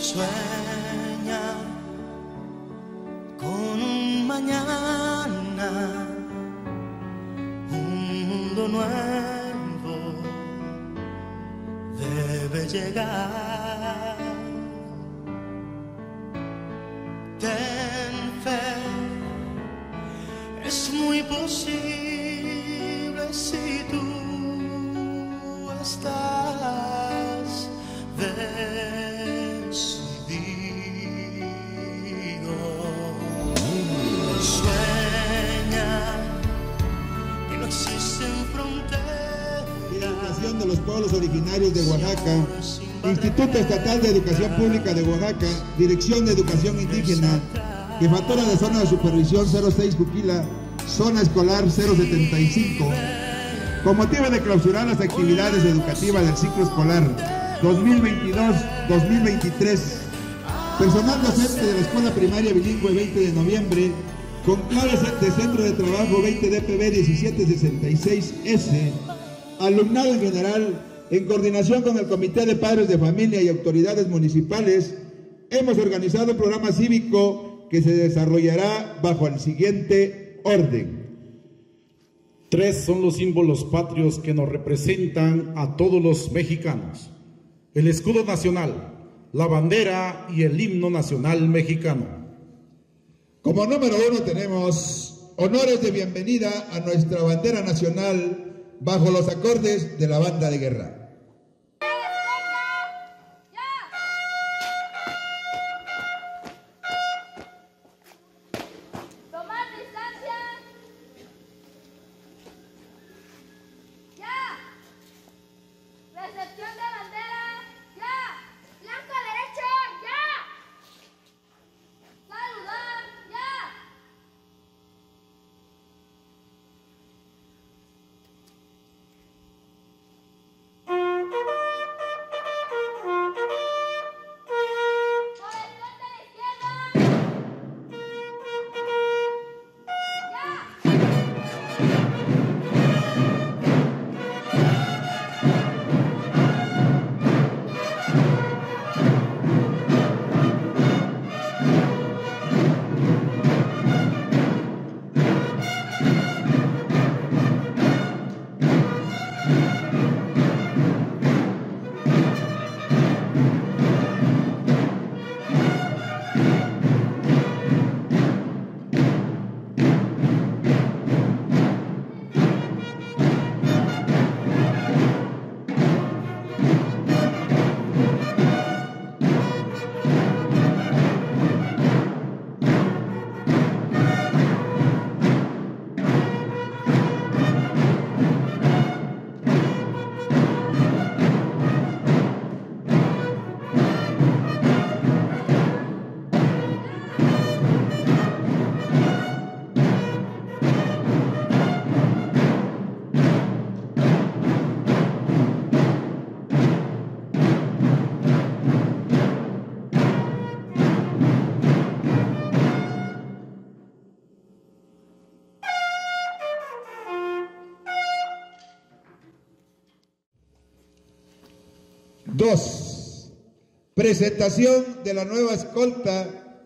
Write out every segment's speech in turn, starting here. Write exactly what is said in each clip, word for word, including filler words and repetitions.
Sueña con un mañana, un mundo nuevo debe llegar. Ten fe, es muy posible si tú estás decidido. Sueña que no existen fronteras. Educación de los pueblos originarios de Oaxaca, Instituto Estatal de Educación Pública de Oaxaca, Dirección de Educación Indígena, Jefatura de Zona de Supervisión cero seis Juquila, Zona Escolar cero setenta y cinco, con motivo de clausurar las actividades educativas del ciclo escolar dos mil veintidós dos mil veintitrés, personal docente de la Escuela Primaria Bilingüe veinte de noviembre, con claves de Centro de Trabajo veinte D P B diecisiete sesenta y seis S, alumnado en general, en coordinación con el Comité de Padres de Familia y autoridades municipales, hemos organizado un programa cívico que se desarrollará bajo el siguiente orden. Tres son los símbolos patrios que nos representan a todos los mexicanos: el escudo nacional, la bandera y el himno nacional mexicano. Como número uno tenemos honores de bienvenida a nuestra bandera nacional bajo los acordes de la banda de guerra. Dos, presentación de la nueva escolta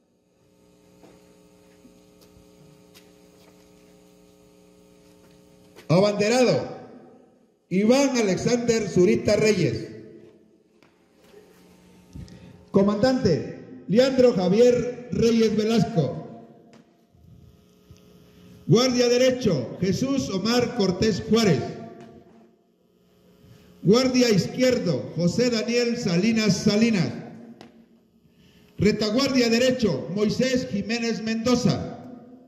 abanderado Iván Alexander Zurita Reyes, comandante Leandro Javier Reyes Velasco, guardia derecho Jesús Omar Cortés Juárez, guardia izquierdo José Daniel Salinas Salinas, retaguardia derecho Moisés Jiménez Mendoza,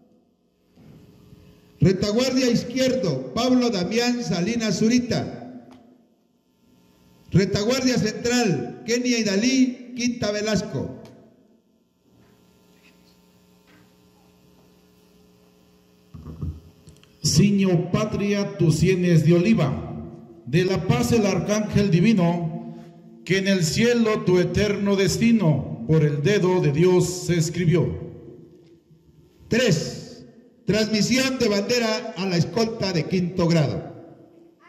retaguardia izquierdo Pablo Damián Salinas Zurita, retaguardia central Kenia Idalí Quinta Velasco. Ciño patria tus sienes de oliva, de la paz el arcángel divino, que en el cielo tu eterno destino por el dedo de Dios se escribió. Tres, transmisión de bandera a la escolta de quinto grado.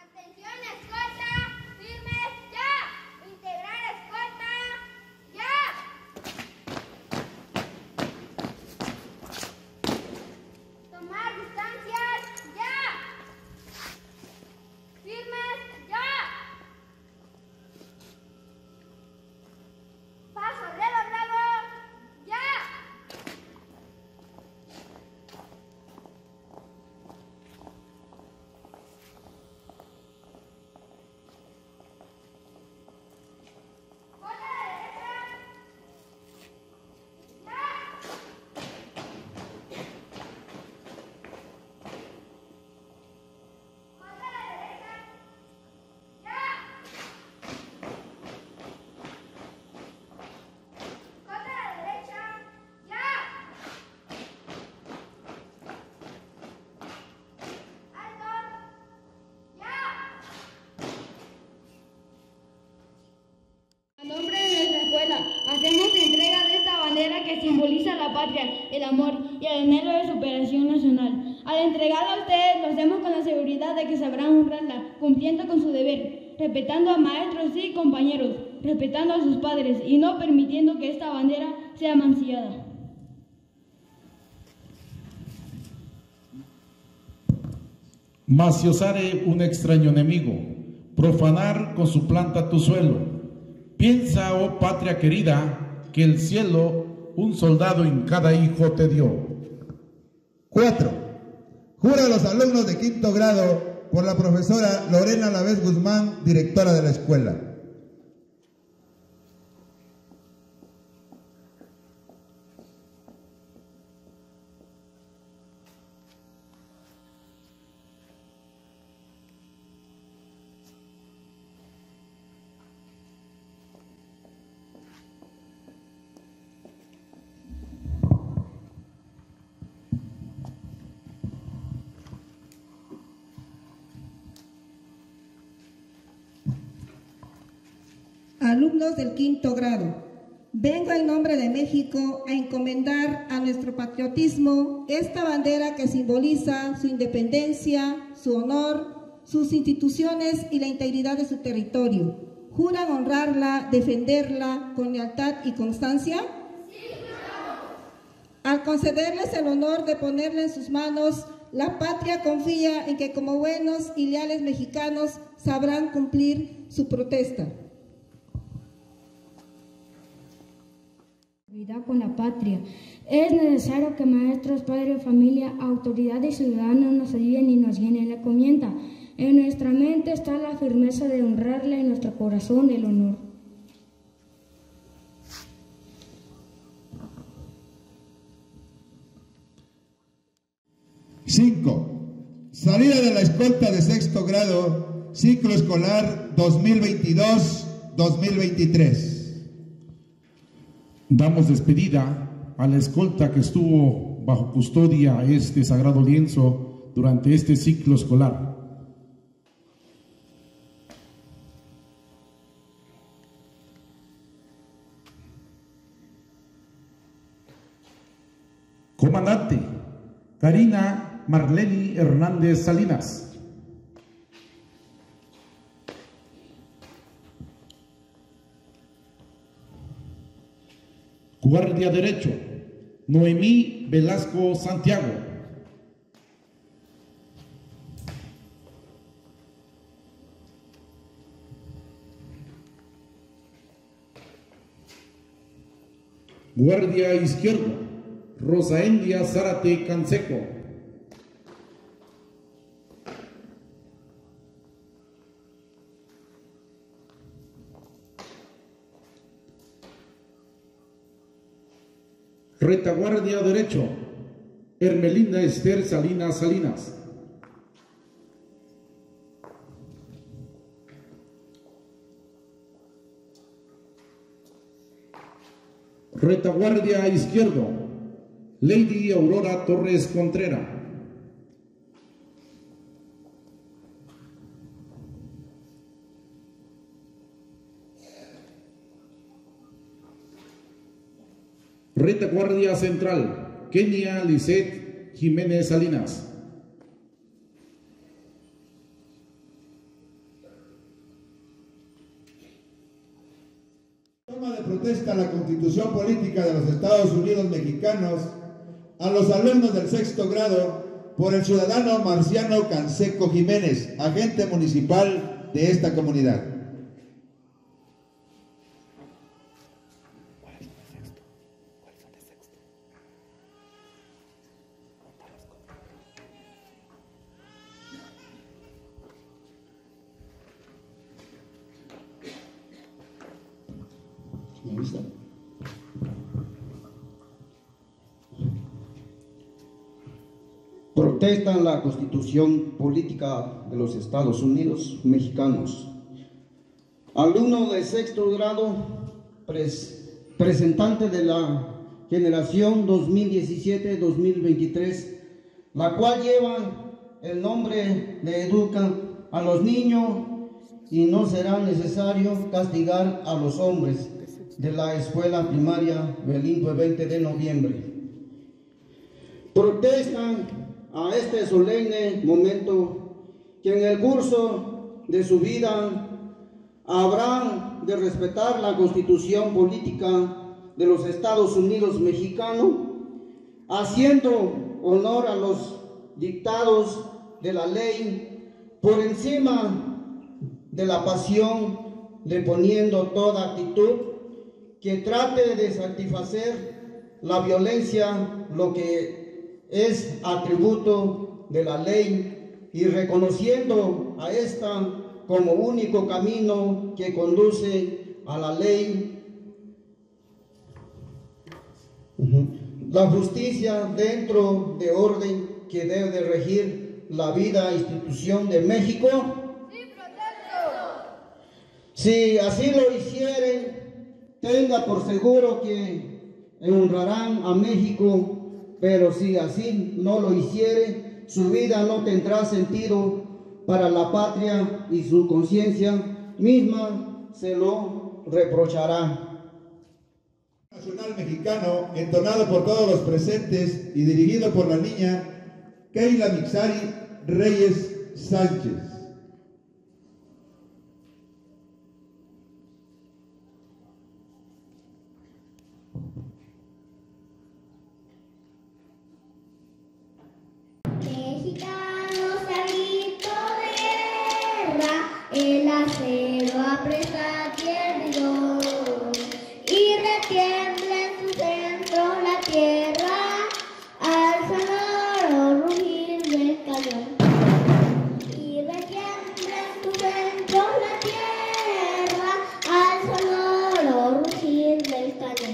Atención escolta, firmes ya, integrar escolta ya. el amor y el anhelo de superación nacional. Al entregarla a ustedes, lo hacemos con la seguridad de que sabrán honrarla, cumpliendo con su deber, respetando a maestros y compañeros, respetando a sus padres y no permitiendo que esta bandera sea mancillada. Mas si osare un extraño enemigo profanar con su planta tu suelo, piensa, oh patria querida, que el cielo un soldado en cada hijo te dio. Cuatro. Jura a los alumnos de quinto grado por la profesora Lorena Lavés Guzmán, directora de la escuela. Alumnos del quinto grado, vengo en nombre de México a encomendar a nuestro patriotismo esta bandera que simboliza su independencia, su honor, sus instituciones y la integridad de su territorio. ¿Juran honrarla, defenderla con lealtad y constancia? Sí, juramos. Al concederles el honor de ponerla en sus manos, la patria confía en que como buenos y leales mexicanos sabrán cumplir su protesta. Con la patria. Es necesario que maestros, padres, familia, autoridades y ciudadanos nos ayuden y nos llenen la encomienda. En nuestra mente está la firmeza de honrarla, en nuestro corazón el honor. Cinco. Salida de la escolta de sexto grado, ciclo escolar dos mil veintidós dos mil veintitrés. Damos despedida a la escolta que estuvo bajo custodia este sagrado lienzo durante este ciclo escolar. Comandante Karina Marleni Hernández Salinas. Guardia derecho, Noemí Velasco Santiago. Guardia izquierdo, Rosaendia Zárate Canseco. Retaguardia derecho, Hermelinda Esther Salinas Salinas. Retaguardia izquierdo, Lady Aurora Torres Contreras. Retaguardia central, Kenia Lisette Jiménez Salinas. Toma de protesta a la Constitución Política de los Estados Unidos Mexicanos a los alumnos del sexto grado por el ciudadano Marciano Canseco Jiménez, agente municipal de esta comunidad. Protestan la Constitución Política de los Estados Unidos Mexicanos. Alumno de sexto grado, pres, presentante de la generación dos mil diecisiete dos mil veintitrés, la cual lleva el nombre de Educa a los niños y no será necesario castigar a los hombres de la escuela primaria Belindo veinte de noviembre. protestan a este solemne momento que en el curso de su vida habrán de respetar la Constitución política de los Estados Unidos mexicanos, haciendo honor a los dictados de la ley por encima de la pasión, deponiendo toda actitud que trate de satisfacer la violencia, lo que es atributo de la ley, y reconociendo a esta como único camino que conduce a la ley, la justicia dentro de orden que debe de regir la vida e institución de México. Si así lo hicieren, tenga por seguro que honrarán a México, pero si así no lo hiciere, su vida no tendrá sentido para la patria y su conciencia misma se lo reprochará. Nacional mexicano, entonado por todos los presentes y dirigido por la niña Keila Mixari Reyes Sánchez. Mexicanos al grito de guerra, el acero apresa tierno y retiembla en su centro la tierra al sonoro rugir del cañón. Y retiembla en su centro la tierra al sonoro rugir del cañón.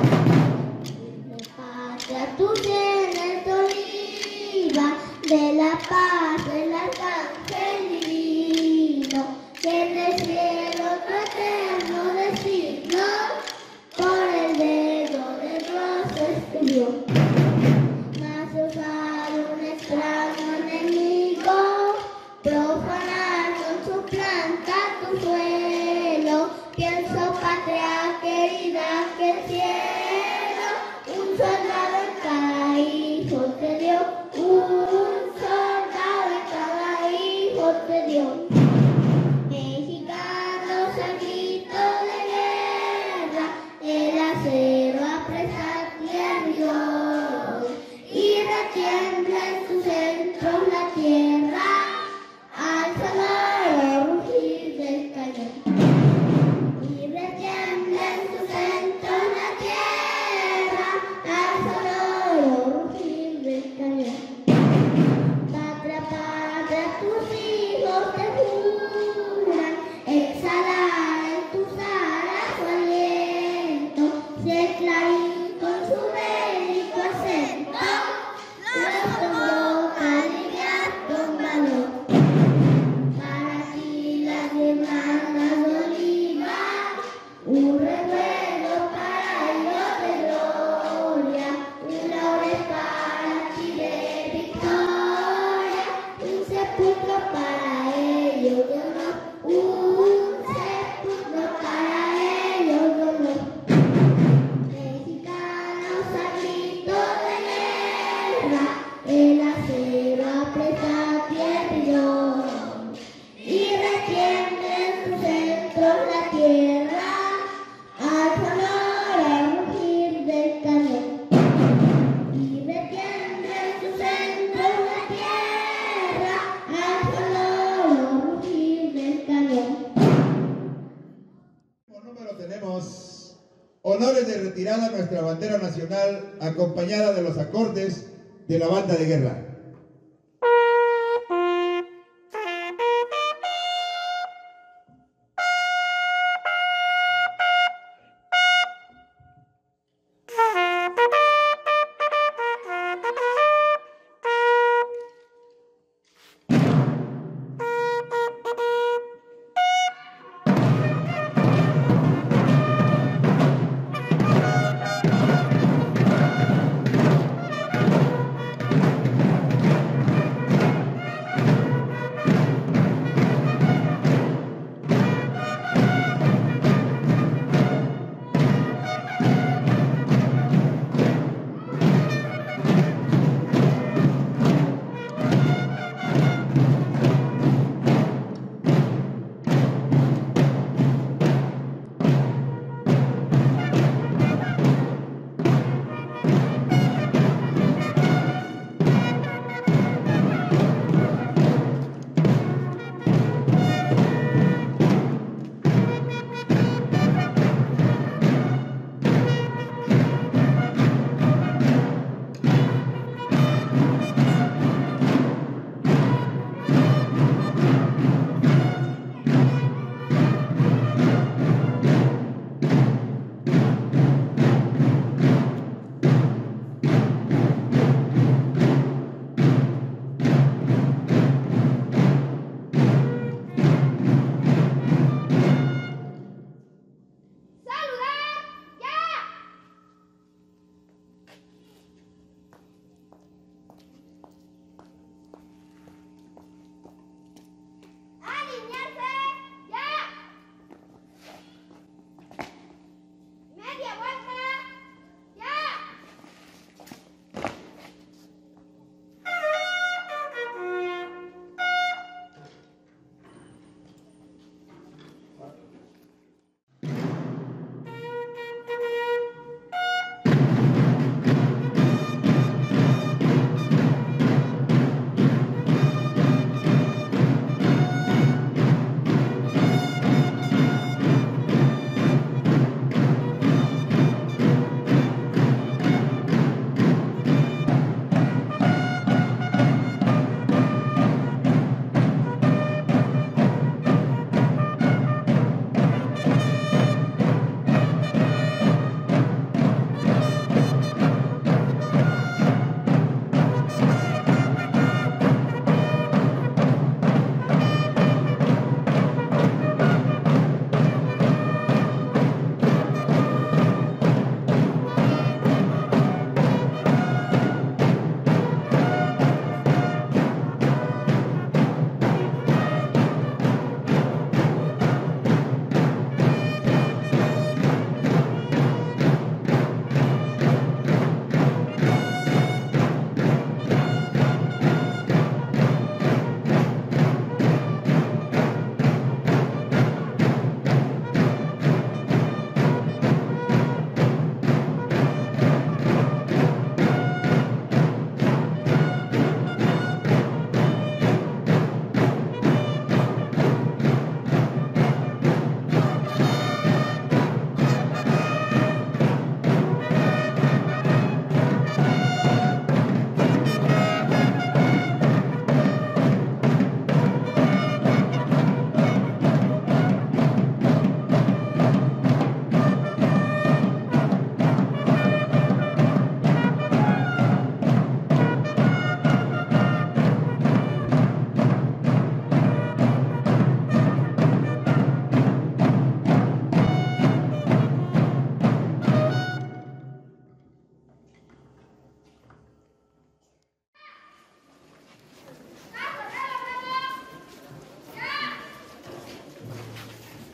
Y patria tu tienes oliva de la paz del arcángel divino, que en el cielo tu eterno destino por el dedo de Dios escribió. Mas usar un extraño enemigo, profanar con su planta tu suelo, pienso patria querida que el cielo un soldado en cada hijo te dio, un soldado en cada hijo te dio. Mexicanos al grito de guerra, el acero apresa tierno y retiembla en su centro la tierra al sonoro rugir del cañón. Y retiembla en su centro la tierra al sonoro rugir del cañón. Patria, patria, tus hijos te juran exhalar en tus alas su aliento, si el clarín con su bélico acento los convoca a lidiar con valor. Para ti las guirnaldas de oliva, un revuelo para ellos de gloria, un laurel para ti de victoria, un sepulcro para ellos de honor, un sepulcro para ellos de honor. Mexicanos al grito de guerra, el acero aprieta tierno y retiembla en su centro la tierra al sonoro rugir del cañón. Y retiembla en su centro la tierra al sonoro rugir del cañón. Como número tenemos honores de retirada a nuestra bandera nacional, acompañada de los acordes de la banda de guerra.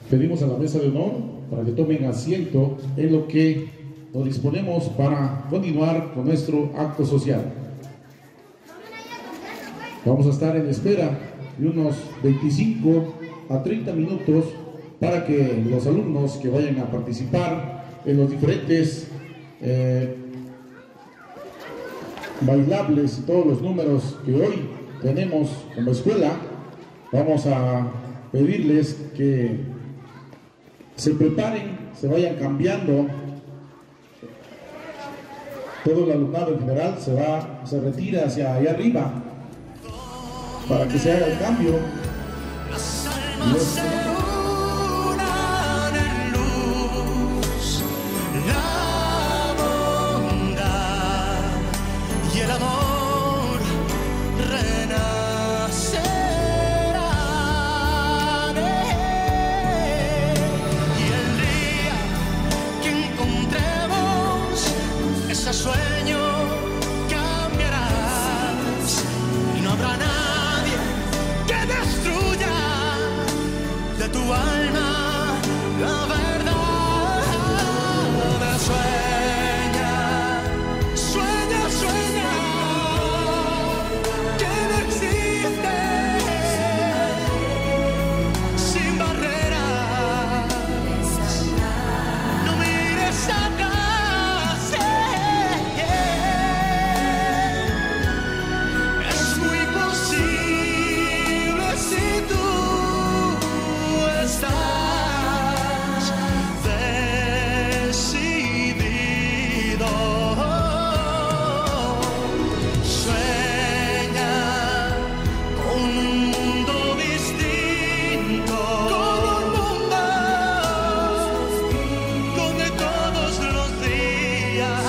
Pedimos a la mesa de honor para que tomen asiento en lo que nos disponemos para continuar con nuestro acto social. Vamos a estar en espera de unos veinticinco a treinta minutos para que los alumnos que vayan a participar en los diferentes eh, bailables y todos los números que hoy tenemos como escuela, vamos a pedirles que se preparen, se vayan cambiando. Todo el alumnado en general se va, se retira hacia allá arriba para que se haga el cambio. Las almas se unan en luz, la bondad y el amor renacerán. Y el día que encontremos ese sueño cambiarás y no habrá nadie que destruya de tu alma la verdad. Sueña, sueña, sueña, que no existe sin barreras. No mires atrás, es muy posible si tú estás decidido. Sueña con un mundo distinto, con un mundo donde todos los días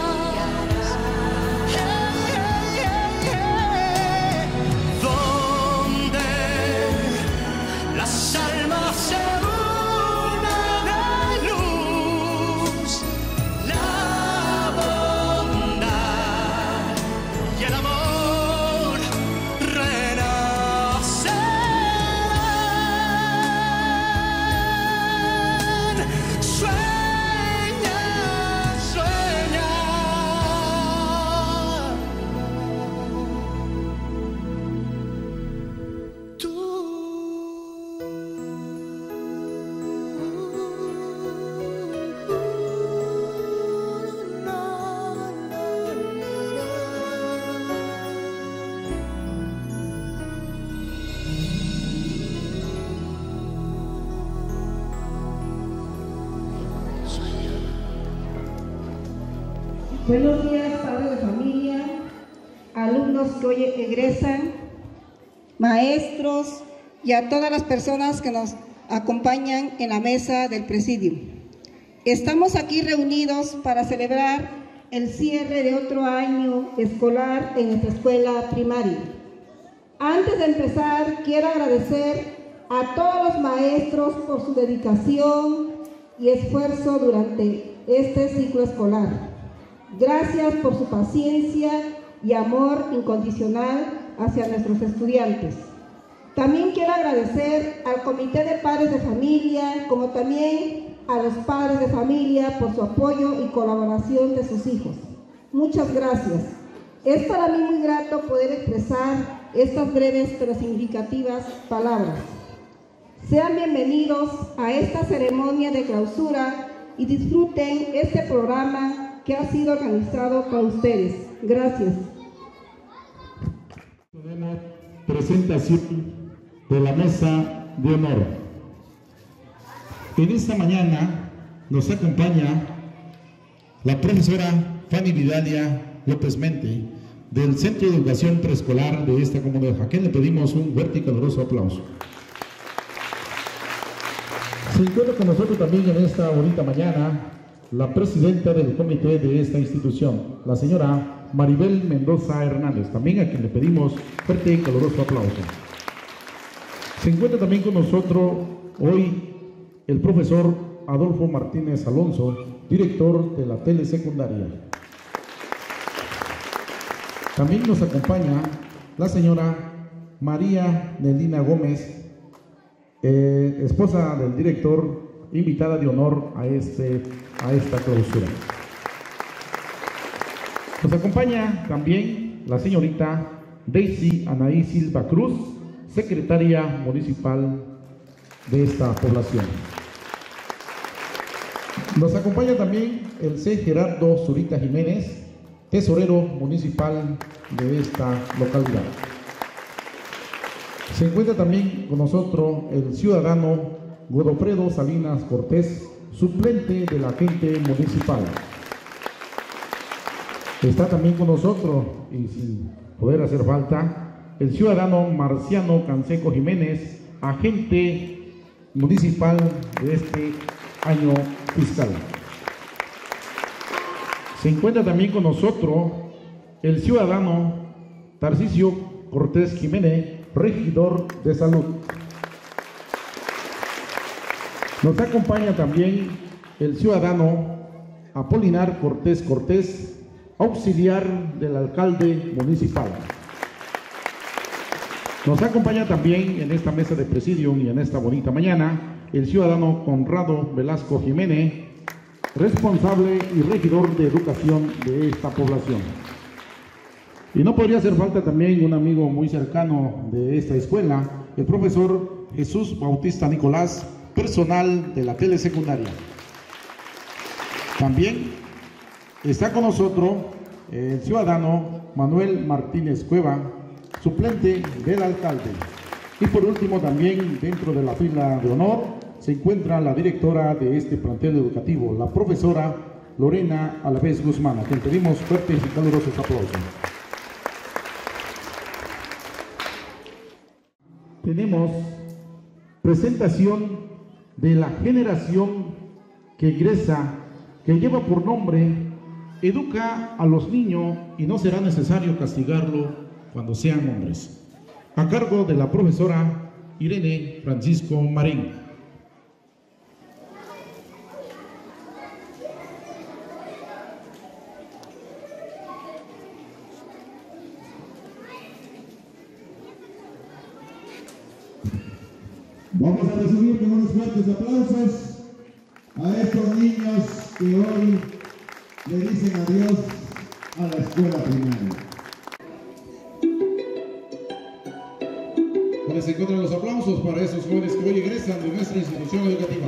donde las almas se unan en luz, la bondad y el amor renacerán. Sueña, sueña. Tú. Buenos días, padres de familia, alumnos que hoy egresan, maestros y a todas las personas que nos acompañan en la mesa del presidio. Estamos aquí reunidos para celebrar el cierre de otro año escolar en nuestra escuela primaria. Antes de empezar, quiero agradecer a todos los maestros por su dedicación y esfuerzo durante este ciclo escolar. Gracias por su paciencia y amor incondicional hacia nuestros estudiantes. También quiero agradecer al Comité de Padres de Familia, como también a los padres de familia por su apoyo y colaboración de sus hijos. Muchas gracias. Es para mí muy grato poder expresar estas breves pero significativas palabras. Sean bienvenidos a esta ceremonia de clausura y disfruten este programa que ha sido organizado para ustedes. Gracias. Tenemos presentación de la mesa de honor. En esta mañana nos acompaña la profesora Fanny Vidalia López Mente del Centro de Educación Preescolar de esta comunidad, a quien le pedimos un fuerte y caluroso aplauso. Se encuentra con nosotros también en esta bonita mañana la presidenta del comité de esta institución, la señora Maribel Mendoza Hernández, también a quien le pedimos fuerte y caluroso aplauso. Se encuentra también con nosotros hoy el profesor Adolfo Martínez Alonso, director de la telesecundaria. También nos acompaña la señora María Nelina Gómez, eh, esposa del director, invitada de honor a, este, a esta clausura. Nos acompaña también la señorita Daisy Anaí Silva Cruz, secretaria municipal de esta población. Nos acompaña también el C. Gerardo Zurita Jiménez, tesorero municipal de esta localidad. Se encuentra también con nosotros el ciudadano Godofredo Salinas Cortés, suplente del agente municipal. Está también con nosotros, y sin poder hacer falta, el ciudadano Marciano Canseco Jiménez, agente municipal de este año fiscal. Se encuentra también con nosotros el ciudadano Tarcisio Cortés Jiménez, regidor de salud. Nos acompaña también el ciudadano Apolinar Cortés Cortés, auxiliar del alcalde municipal. Nos acompaña también en esta mesa de presidium y en esta bonita mañana el ciudadano Conrado Velasco Jiménez, responsable y regidor de educación de esta población. Y no podría hacer falta también un amigo muy cercano de esta escuela, el profesor Jesús Bautista Nicolás, personal de la telesecundaria. También está con nosotros el ciudadano Manuel Martínez Cueva, suplente del alcalde. Y por último también dentro de la fila de honor se encuentra la directora de este plantel educativo, la profesora Lorena Alavés Guzmán, a quien pedimos fuertes y calurosos aplausos. Tenemos presentación de la generación que egresa, que lleva por nombre Educa a los niños y no será necesario castigarlo cuando sean hombres, a cargo de la profesora Irene Francisco Marín. Vamos a recibir con unos fuertes aplausos a estos niños que hoy le dicen adiós a la escuela primaria. Donde se encuentran los aplausos para esos jóvenes que hoy egresan de nuestra institución educativa.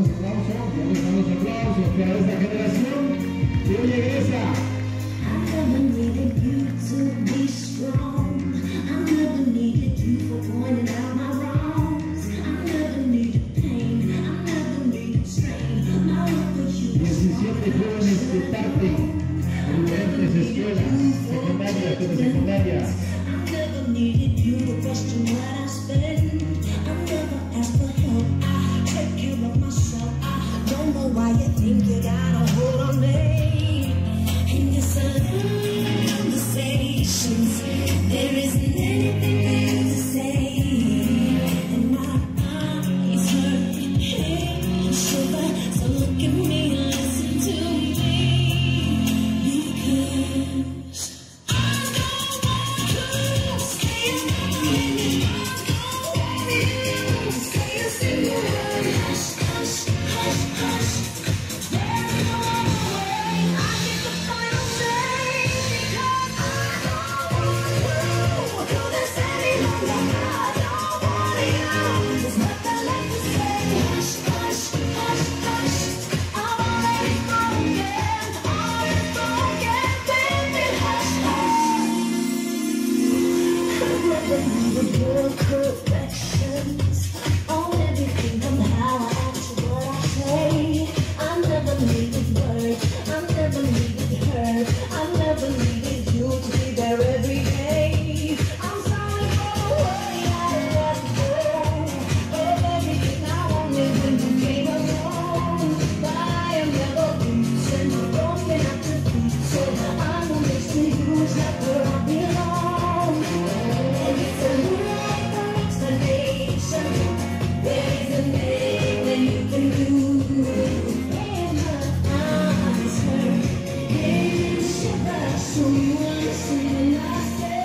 los aplausos, ¿dónde están los aplausos para esta generación que hoy egresa? I never needed you to be strong. I never needed you for pointing out my wrongs. I never needed pain. I never needed strain. My love for you was diecisiete jóvenes que parten en diferentes escuelas, secundarias, telesecundarias. I never needed you to question what I spend. I never asked for help. I take care of myself. I don't know why you think you got a hold on me. And your conversations, there isn't anything for you to say. And my eyes hurt, head shiver. So look at me and listen to me, because I don't want to stay another minute. I don't want you to say a single word. Hush, hush, hush, hush. There's no other way. I get the final say, because I don't want to do this any longer. I don't want you. There's nothing left to say. Hush, hush, hush, hush. I'm already broken, already broken, baby. Hush, hush. I never needed your corrections on everything and how I act, what I say. I never needed words, I never needed hurt, I never needed you to be there every day. I'm sorry for the way I let go of everything I wanted when you came along. But I am never losing, broken at the pieces. I'm a missing you, never I belong. And it's a life of explanation. There isn't anything you can do. And my eyes hurt, head shivers, so you listen when I say,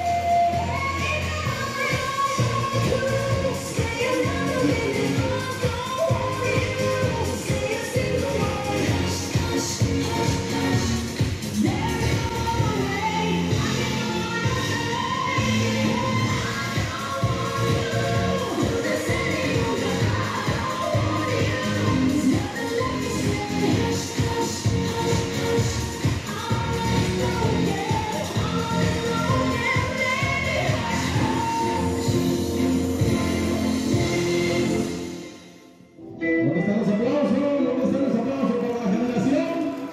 stay another minute. I don't want you to say a single word. Hush, hush, hush, hush. There's no other way. I don't want to do this any longer. I don't want you. There's nothing left to say. Hush, hush, hush, hush. I'm already broken, already broken, baby. ¿Dónde están los aplausos? ¿Dónde están los aplausos para la generación?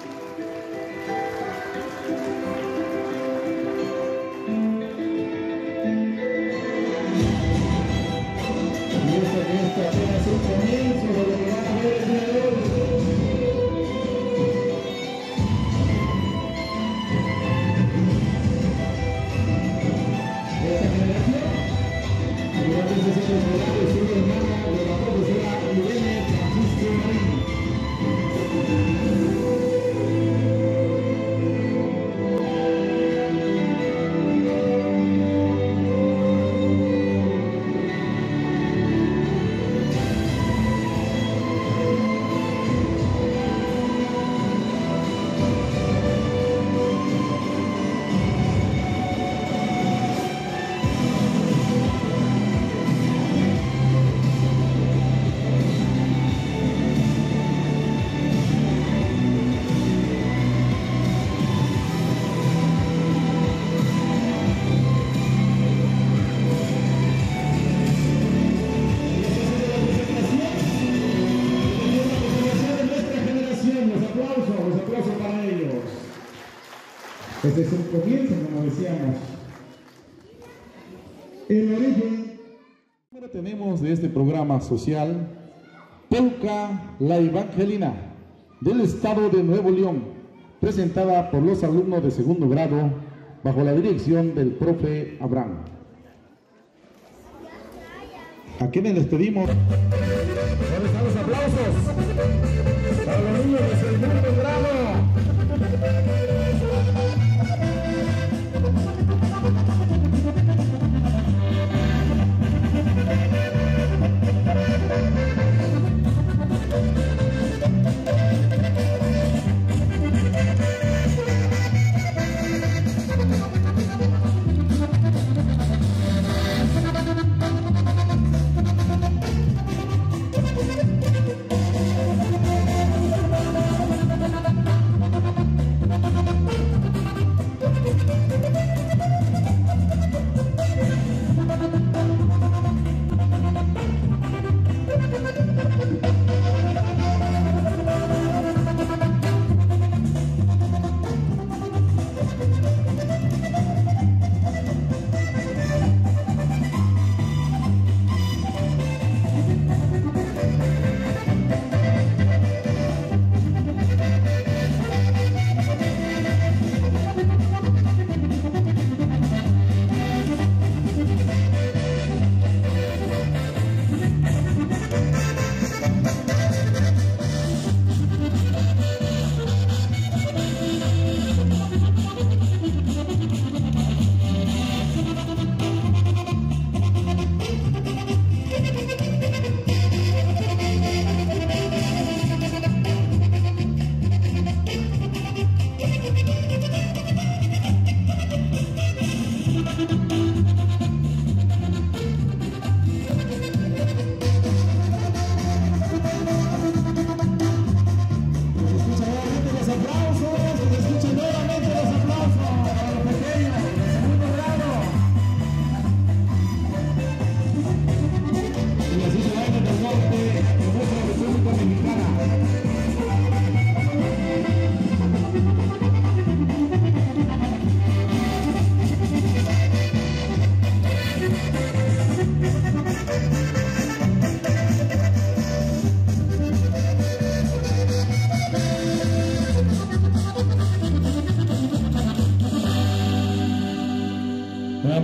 Y esto que esto apenas un comienzo de lo que van a ver el día de hoy. Esta generación, durante este ciclo escolar, es un hermano de la profesora Irene Francisco Marín. Este es el comienzo, como decíamos. El origen. Ahora tenemos de este programa social Polka La Evangelina del estado de Nuevo León, presentada por los alumnos de segundo grado bajo la dirección del profe Abraham. ¿A quienes les pedimos? ¿Dónde están los aplausos? Para los niños de segundo grado.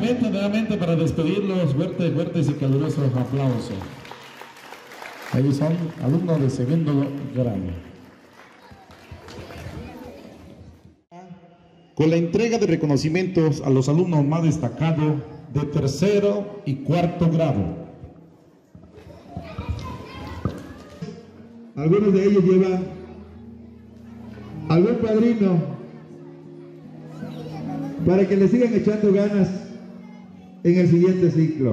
Nuevamente, nuevamente para despedirlos, fuertes, fuertes y calurosos aplausos. Ellos son alumnos de segundo grado. Con la entrega de reconocimientos a los alumnos más destacados de tercero y cuarto grado. Algunos de ellos llevan algún padrino para que le sigan echando ganas en el siguiente ciclo.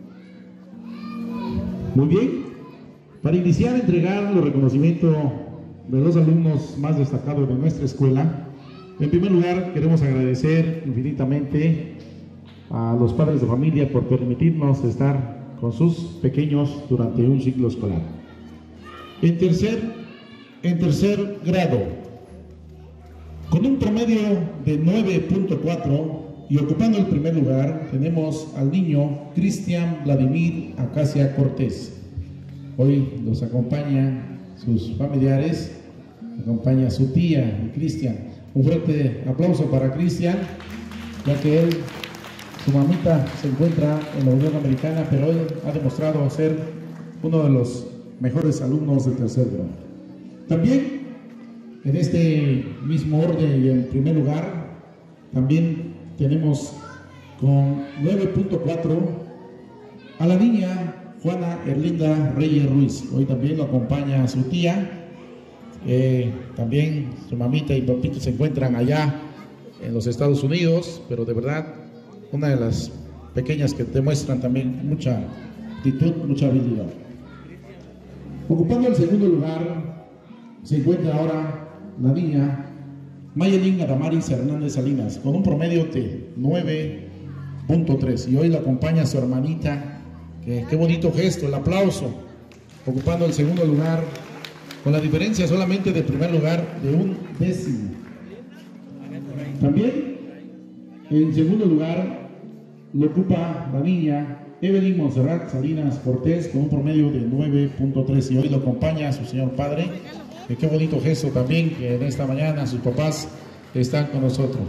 Muy bien, para iniciar a entregar los reconocimientos de los alumnos más destacados de nuestra escuela, en primer lugar queremos agradecer infinitamente a los padres de familia por permitirnos estar con sus pequeños durante un ciclo escolar. En tercer, en tercer grado, con un promedio de nueve punto cuatro y ocupando el primer lugar, tenemos al niño Cristian Vladimir Acacia Cortés. Hoy nos acompañan sus familiares, acompaña su tía Cristian. Un fuerte aplauso para Cristian, ya que él, su mamita se encuentra en la Unión Americana, pero él ha demostrado ser uno de los mejores alumnos de tercer grado. También en este mismo orden y en primer lugar, también tenemos con nueve punto cuatro a la niña Juana Erlinda Reyes Ruiz. Hoy también lo acompaña su tía, eh, también su mamita y papito se encuentran allá en los Estados Unidos, pero de verdad una de las pequeñas que demuestran también mucha actitud, mucha habilidad. Ocupando el segundo lugar se encuentra ahora la niña Mayelín Adamaris Hernández Salinas con un promedio de nueve punto tres y hoy la acompaña su hermanita, que qué bonito gesto, el aplauso, ocupando el segundo lugar con la diferencia solamente de primer lugar de un décimo. También en segundo lugar lo ocupa la niña Evelyn Monserrat Salinas Cortés con un promedio de nueve punto tres y hoy lo acompaña su señor padre. Eh, qué bonito gesto también que en esta mañana sus papás están con nosotros.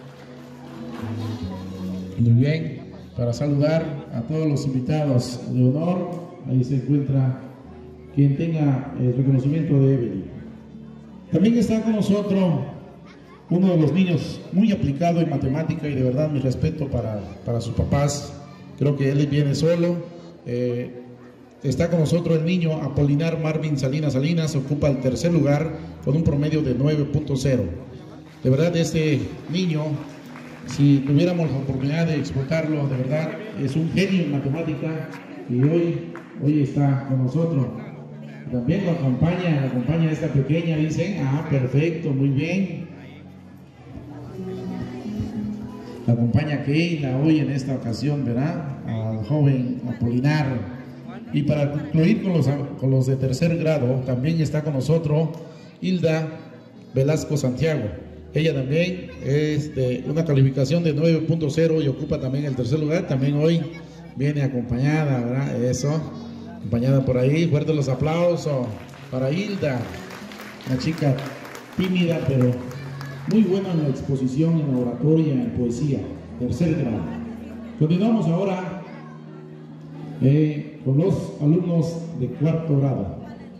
Muy bien, para saludar a todos los invitados de honor, ahí se encuentra quien tenga el reconocimiento de Evelyn. También está con nosotros uno de los niños muy aplicado en matemática y de verdad mi respeto para, para sus papás. Creo que él viene solo. Eh, está con nosotros el niño Apolinar Marvin Salinas Salinas, ocupa el tercer lugar con un promedio de nueve punto cero. De verdad, este niño, si tuviéramos la oportunidad de explotarlo, de verdad, es un genio en matemática y hoy, hoy está con nosotros. También lo acompaña, lo acompaña esta pequeña, dicen, ah, perfecto, muy bien. La acompaña Keila hoy en esta ocasión, ¿verdad? Al joven Apolinar. Y para concluir con los, con los de tercer grado, también está con nosotros Hilda Velasco Santiago. Ella también es de una calificación de nueve punto cero y ocupa también el tercer lugar. También hoy viene acompañada, ¿verdad? Eso, acompañada por ahí. Fuerte los aplausos para Hilda, una chica tímida, pero muy buena en la exposición, en la oratoria, en poesía, tercer grado. Continuamos ahora eh, con los alumnos de cuarto grado.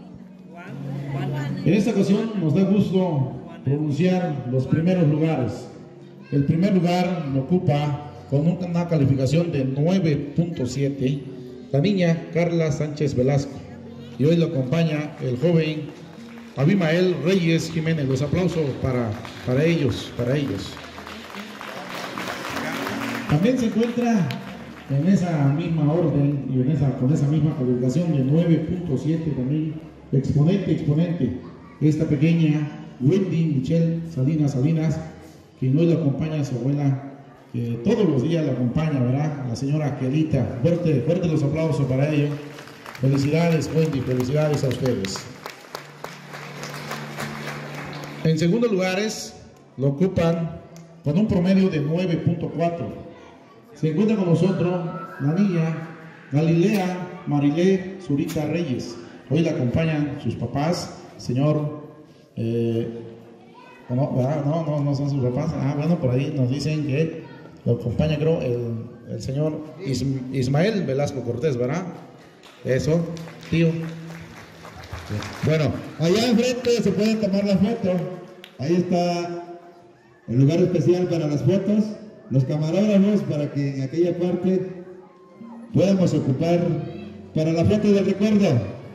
En esta ocasión nos da gusto pronunciar los primeros lugares. El primer lugar lo ocupa con una calificación de nueve punto siete la niña Carla Sánchez Velasco. Y hoy lo acompaña el joven Abimael Reyes Jiménez. Los aplausos para, para ellos, para ellos. También se encuentra en esa misma orden y en esa, con esa misma calificación de nueve punto siete también, exponente, exponente, esta pequeña Wendy Michelle Salinas Salinas, que hoy la acompaña a su abuela, que todos los días la acompaña, ¿verdad? La señora Aquelita. Fuerte, fuerte los aplausos para ellos. Felicidades, Wendy, felicidades a ustedes. En segundo lugares lo ocupan con un promedio de nueve punto cuatro. Se encuentra con nosotros la niña Galilea Marilé Zurita Reyes. Hoy la acompañan sus papás, señor... Eh, no, no, no, no son sus papás. Ah, bueno, por ahí nos dicen que lo acompaña, creo, el el señor Ismael Velasco Cortés, ¿verdad? Eso, tío. Bueno, allá enfrente se pueden tomar la foto. Ahí está el lugar especial para las fotos. Los camarógrafos para que en aquella parte podamos ocupar para la foto de recuerdo,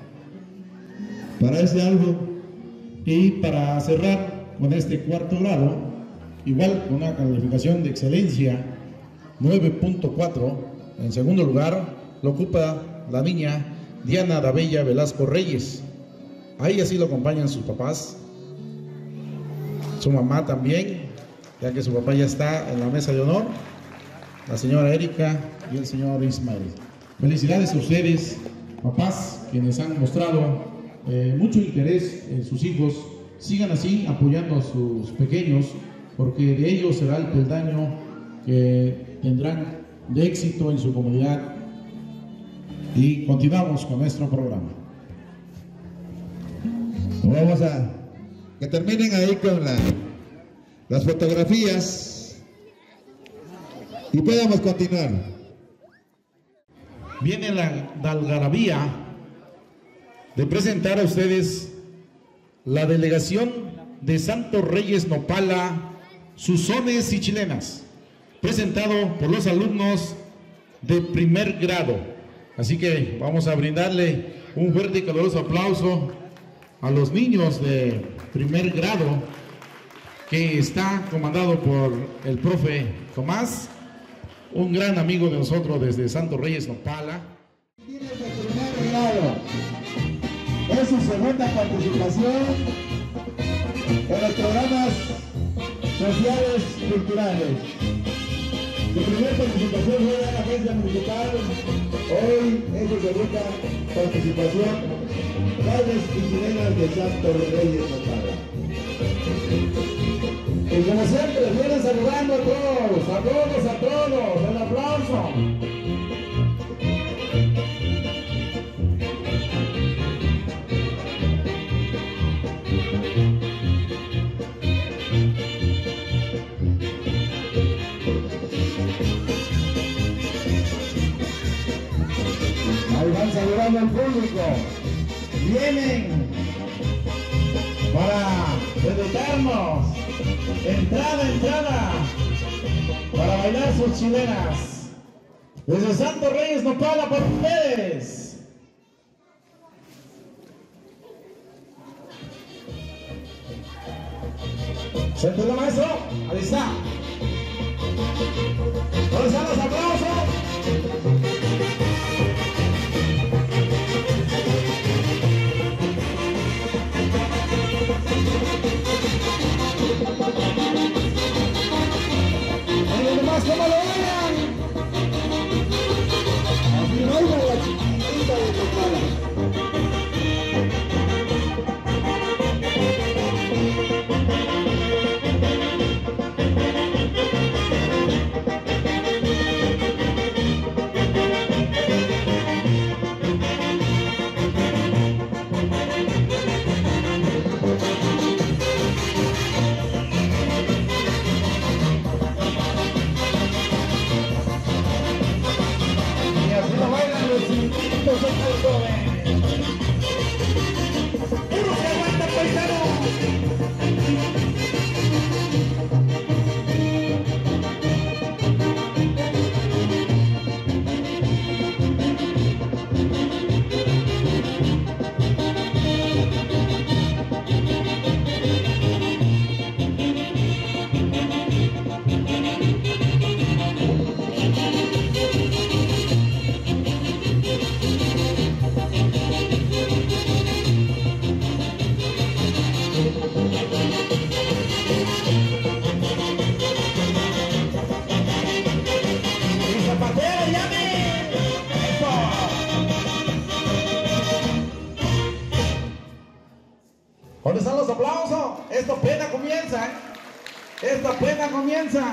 para ese álbum. Y para cerrar con este cuarto grado, igual con una calificación de excelencia nueve punto cuatro, en segundo lugar lo ocupa la niña Diana Dabella Velasco Reyes. Ahí así lo acompañan sus papás, su mamá también, ya que su papá ya está en la mesa de honor, la señora Erika y el señor Ismael. Felicidades a ustedes, papás, quienes han mostrado eh, mucho interés en sus hijos. Sigan así apoyando a sus pequeños, porque de ellos será el peldaño que tendrán de éxito en su comunidad. Y continuamos con nuestro programa. Vamos a que terminen ahí con la, las fotografías y podamos continuar. Viene la, la algarabía de presentar a ustedes la delegación de Santos Reyes Nopala, sus sones y chilenas, presentado por los alumnos de primer grado. Así que vamos a brindarle un fuerte y caluroso aplauso a los niños de primer grado, que está comandado por el profe Tomás, un gran amigo de nosotros desde Santos Reyes Nopala. Tiene el primer grado, es su segunda participación en los programas sociales culturales. Su primera participación fue en la agencia municipal, hoy es su segunda participación. Padres y chilenas de Santos Reyes Nopala. Y como siempre, vienen saludando a todos, a todos, a todos, el aplauso. Ahí van saludando al público. Vienen para dedicarnos entrada, entrada, para bailar sus chilenas. Desde Santos Reyes Nopala por ustedes. ¿Se entendió, maestro? Ahí está. ¿Dónde están los aplausos? Ahí nomás, ¿cómo lo vean? Así baila la chiquitita de Nopala. ¿Dónde están los aplausos? Esto apenas comienza, ¿eh? Esto apenas comienza.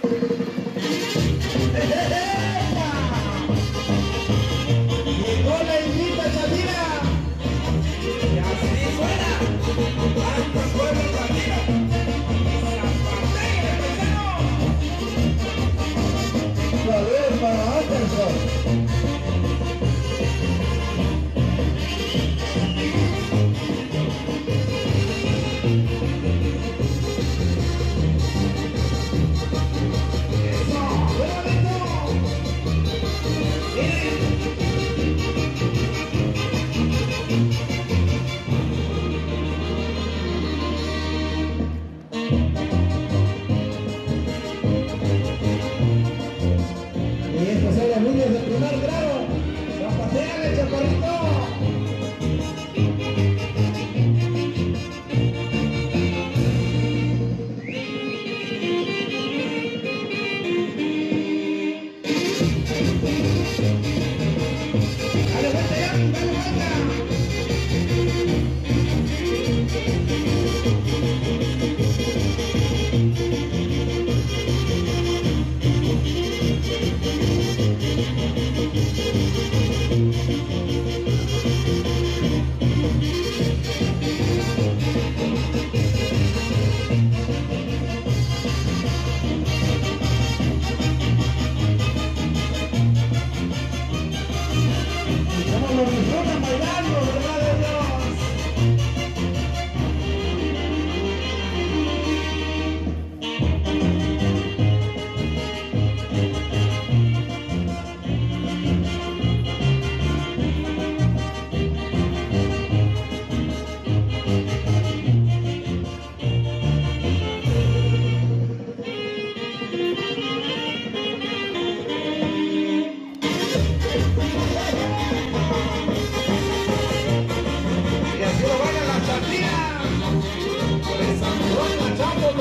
Llegó la islita Chavira. Y así suena. Tantos pueblos Chavira. Las pantallas,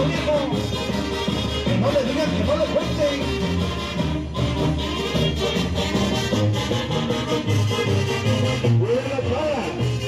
viejo. Que no le digan, que no le cuenten. Buena para.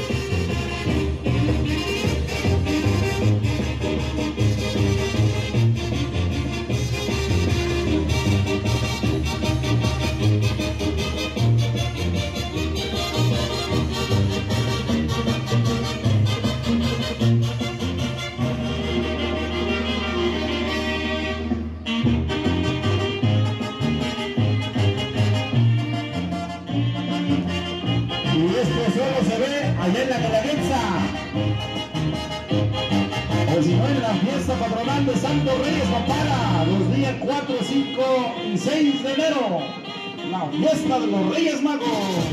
Allá en la Calaguetza, o si no en la fiesta patronal de Santos Reyes Papara, los días cuatro, cinco y seis de enero, la fiesta de los Reyes Magos.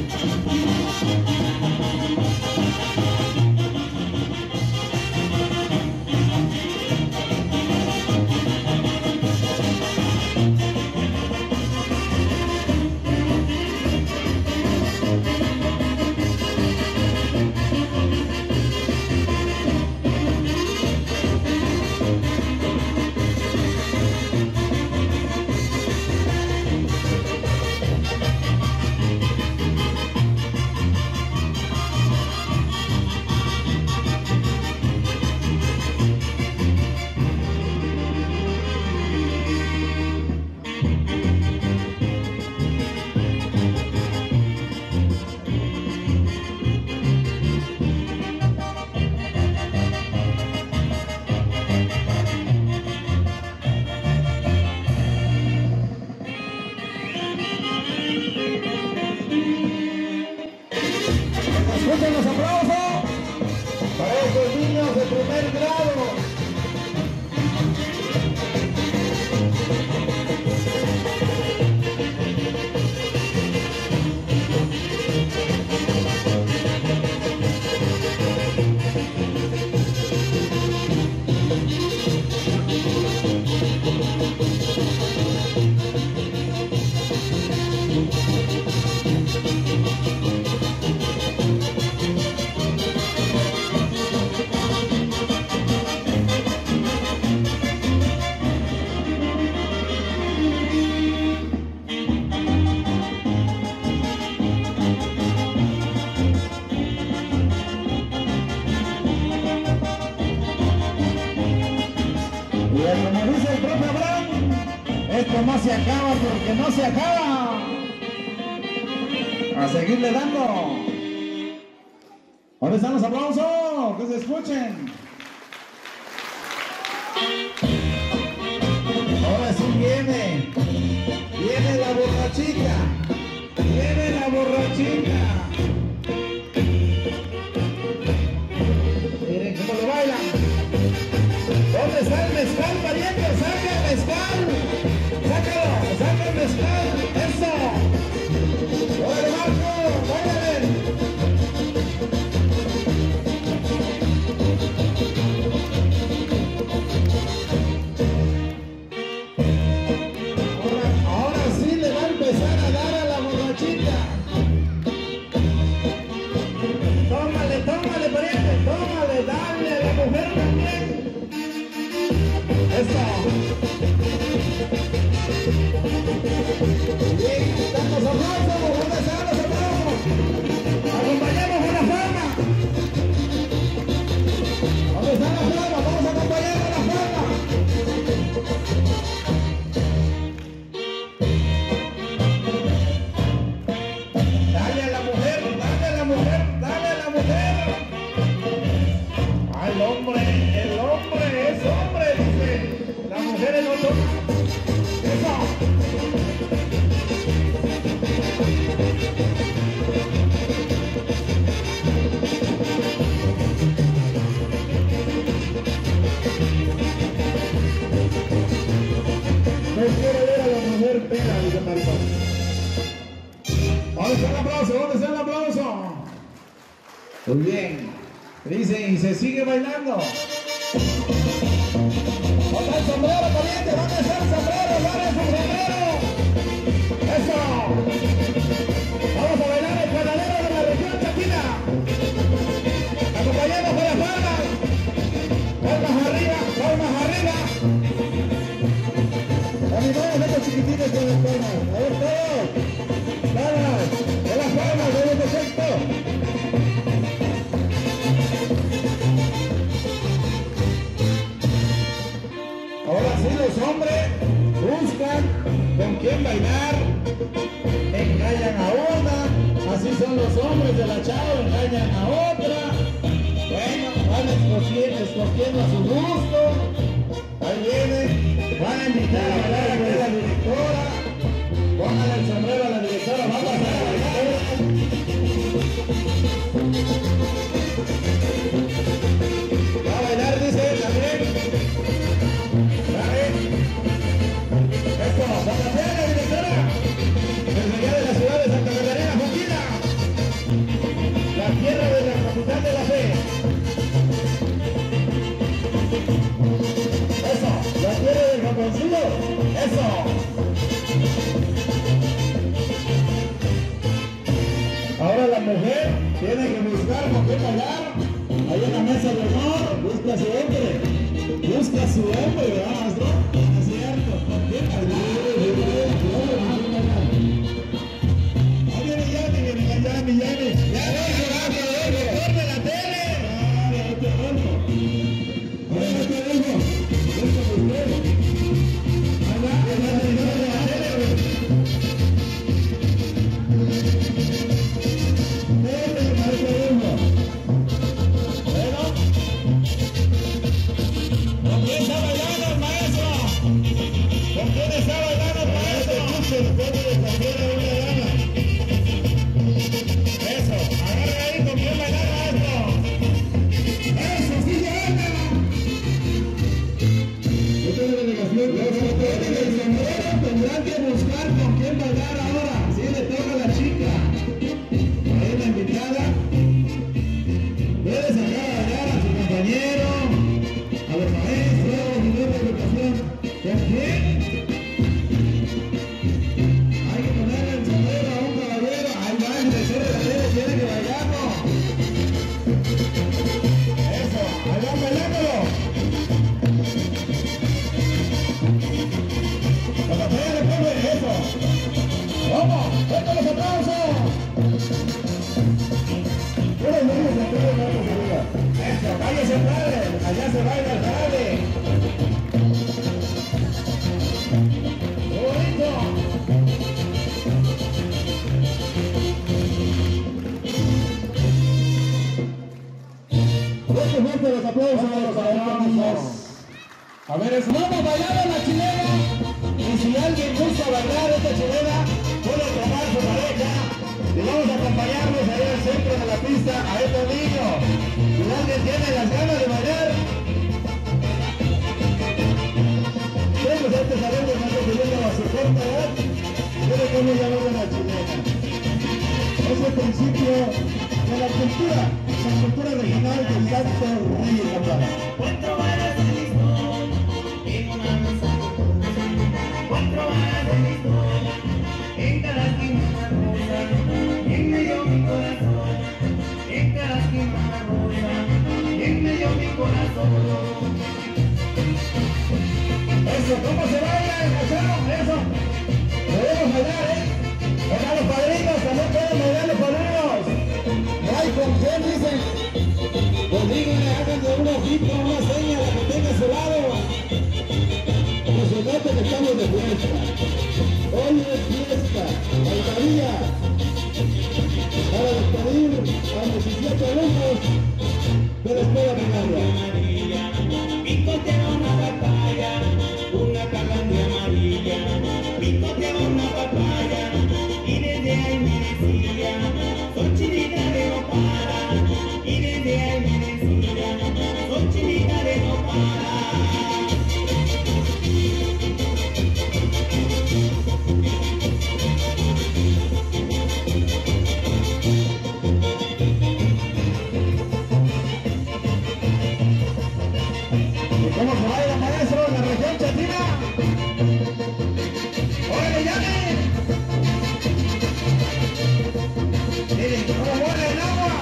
Escuchen los aplausos para estos niños de primer grado. Como dice el profe Abraham, esto no se acaba porque no se acaba. A seguirle dando. ¿Dónde están los aplausos? Que se escuchen. Ahora sí viene. Viene la borrachita. Viene la borrachita. Miren cómo lo bailan. ¿Dónde está el mezcal, pariente? ¡Saca el mezcal! ¡Sácalo! ¡Saca el mezcal! ¡Eso! ¡Órale, Marco! ¡Báilale! Ahora, ahora sí le va a empezar a dar a la borrachita. Tómale, tómale, pariente. Tómale, dale a la mujer también. Eso. Bien, damos aplausos. ¿Dónde están los aplausos? Acompañemos a la palma. ¿Dónde están las palmas? Vamos a acompañar a la palma. Dale a la mujer, dale a la mujer, dale a la mujer. Al hombre, el hombre es hombre, dice. La mujer es otro. Eso. No quiere ver a la mujer pena, dice Marco. ¿Dónde está el aplauso? ¿Dónde está el aplauso? Muy bien. Dicen, y se sigue bailando. ¿Dónde está el sombrero, pariente? ¿Dónde está el sombrero? ¡Dale su sombrero! ¡Eso! Vamos a bailar el panadero de la región chaquina. Acompañados por las palmas. Palmas arriba, palmas arriba. Así los hombres buscan con quién bailar, engañan a una, así son los hombres de la chava, engañan a otra. Bueno, van escogiendo, escogiendo a su gusto. Ahí viene, van a invitar a bailar a la directora. Póngale el sombrero a la directora, vamos a la directora. Va a bailar, dice también. ¿Sabe? Esto, Santa Fe, la directora. Desde allá de la ciudad de Santa Catarina, Joaquina. La tierra de la capital de la fe. Eso, la tierra del jamoncillo. Eso. Ahora la mujer tiene que buscar con qué bailar. Ahí en la mesa de honor, busca a su hombre. Busca a su hombre, ¿verdad, maestro? Es cierto, ¿con quién bailar? Ahí viene Yanni, viene la Yanni, Yanni. Ya ven, abajo, el doctor de la tele. Ah, ya te dejo. Ahora no te dejo. Esto es usted. Ahí va, ahí va el doctor de la tele, güey. ¿Con quién está bailando el maestro? ¿Con quién está bailando el maestro? Eso, agarra ahí con quién bailar maestro. Eso, sí se anda. Esta es la delegación. Los autores del sombrero tendrán que buscar con quién bailar ahora. Si le toca a la chica. Ahí la invitada. Puede sacar a bailar a su compañero, a los maestros, nivel de educación. ¿Con quién? Hay que ponerle el sombrero a un caballero. Ahí va, el director de la tele tiene que bailarlo. Eso, ahí van bailándolo. La batalla de pueblo, eso. ¡Vamos! ¡Venga los aplausos! Puros niños de todo el mundo, arriba. Eso, váyase padre, allá se baila el padre. ¡Qué bonito! Fuerte, fuerte los aplausos a los aplausos. A ver, eso. Vamos bailando la chilena. Y si alguien gusta bailar esta chilena, puede tomar su pareja. Y vamos a acompañarlos ahí al centro de la pista a estos niños. Si alguien tiene las ganas de bailar, pues este salón de nuestro pidiendo a su corta edad, pero como llamar la chilena. Es el principio de la cultura, la cultura regional del Santo Río Campana. Cuatro varas de listón en una mesa, cuatro varas de listón en cada esquina una rosa, en medio mi corazón, en cada esquina una rosa, en medio mi corazón. Eso, ¿cómo se baila el cachorro? Eso. Podemos bailar, ¿eh? Acá los padrinos, también pueden bailar los padrinos. No hay con quién, dicen. Pues díganle, hagan de un ojito, una seña, la que tenga a su lado. Que se note que estamos de fiesta. Hoy es fiesta, bailaría. Para despedir a los diecisiete alumnos de la escuela primaria. Picotea una papaya, una calandria amarilla, picotea una papaya, y desde ahí me decía, soy chinita de no para, y desde ahí me decía, soy chinita de no para. ¿Cómo se baila, maestro, en la región chatina? ¡Órale, llame! Miren, ¿cómo muere el agua?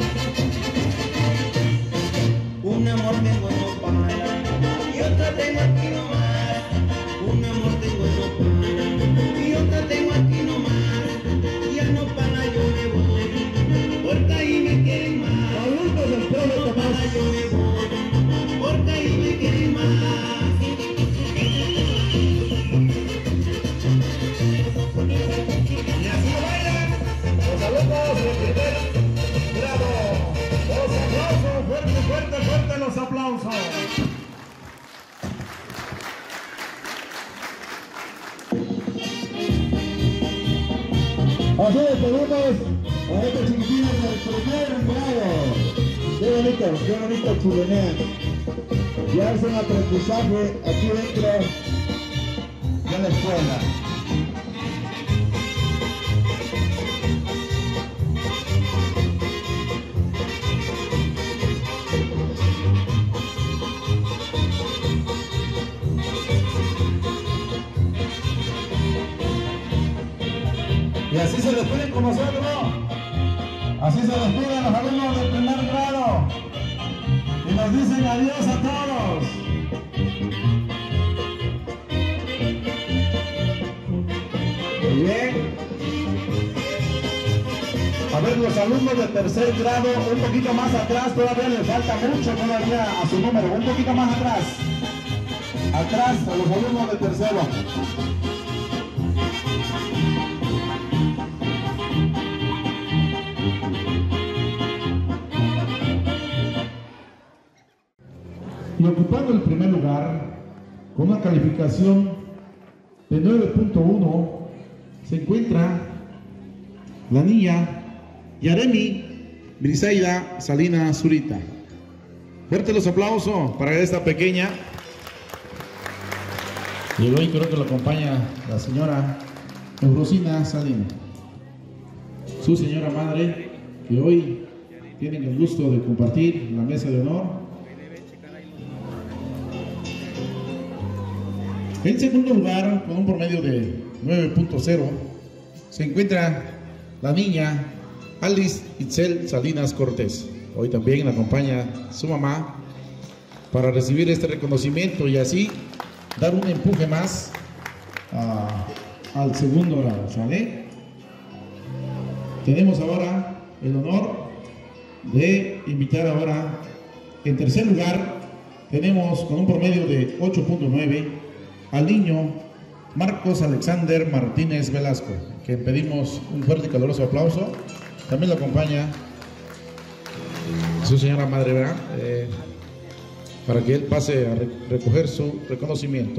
Un amor tengo no para, y otra tengo aquí nomás. Un amor tengo no para, y otra tengo aquí nomás. Ya no para, yo me voy, porque ahí me quieren más. Adultos del pueblo, No para, yo me voy, porque ahí me quieren más. Así despedimos a estos chiquitines del primer grado. Qué bonito, qué bonito chilenean. Ya hacen aprendizaje aquí dentro de la escuela. Y así se despiden con nosotros. Así se despiden los alumnos del primer grado. Y nos dicen adiós a todos. Muy bien. A ver, los alumnos de tercer grado, un poquito más atrás, todavía les falta mucho todavía a su número. Un poquito más atrás. Atrás a los alumnos de tercero. Y ocupando el primer lugar, con una calificación de nueve punto uno, se encuentra la niña Yaremi Briseida Salinas Zurita. Fuerte los aplausos para esta pequeña. Y hoy creo que lo acompaña la señora Eurosina Salinas, su señora madre, que hoy tienen el gusto de compartir la mesa de honor. En segundo lugar, con un promedio de nueve punto cero, se encuentra la niña Alice Itzel Salinas Cortés. Hoy también la acompaña su mamá para recibir este reconocimiento y así dar un empuje más a, al segundo grado, ¿sale? Tenemos ahora el honor de invitar ahora, en tercer lugar, tenemos con un promedio de ocho punto nueve, al niño Marcos Alexander Martínez Velasco, que pedimos un fuerte y caluroso aplauso. También lo acompaña su señora madre, ¿verdad? Eh, para que él pase a re recoger su reconocimiento.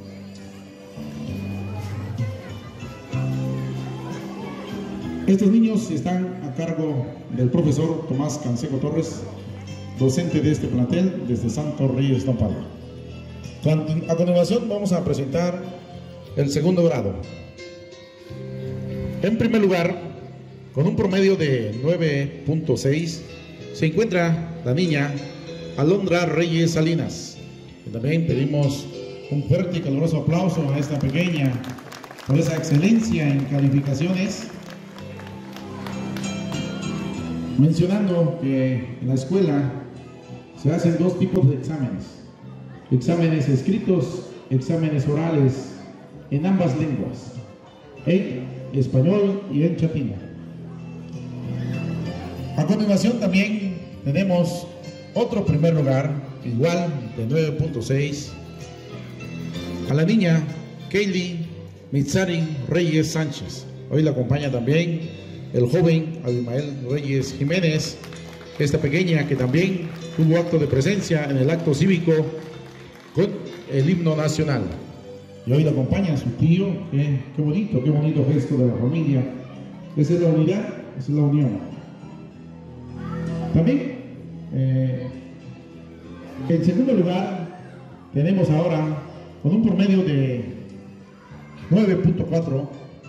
Estos niños están a cargo del profesor Tomás Canseco Torres, docente de este plantel desde Santo Reyes, Don Pablo. A continuación vamos a presentar el segundo grado. En primer lugar, con un promedio de nueve punto seis, se encuentra la niña Alondra Reyes Salinas. Y también pedimos un fuerte y caluroso aplauso a esta pequeña por esa excelencia en calificaciones. Mencionando que en la escuela se hacen dos tipos de exámenes. Exámenes escritos, exámenes orales en ambas lenguas, en español y en chapina. A continuación también tenemos otro primer lugar, igual de nueve punto seis, a la niña Kaylee Mitzarin Reyes Sánchez. Hoy la acompaña también el joven Abimael Reyes Jiménez, esta pequeña que también tuvo acto de presencia en el acto cívico con el himno nacional. Y hoy la acompaña su tío. Eh, qué bonito, qué bonito gesto de la familia. Esa es la unidad, esa es la unión. También, eh, en segundo lugar, tenemos ahora con un promedio de nueve punto cuatro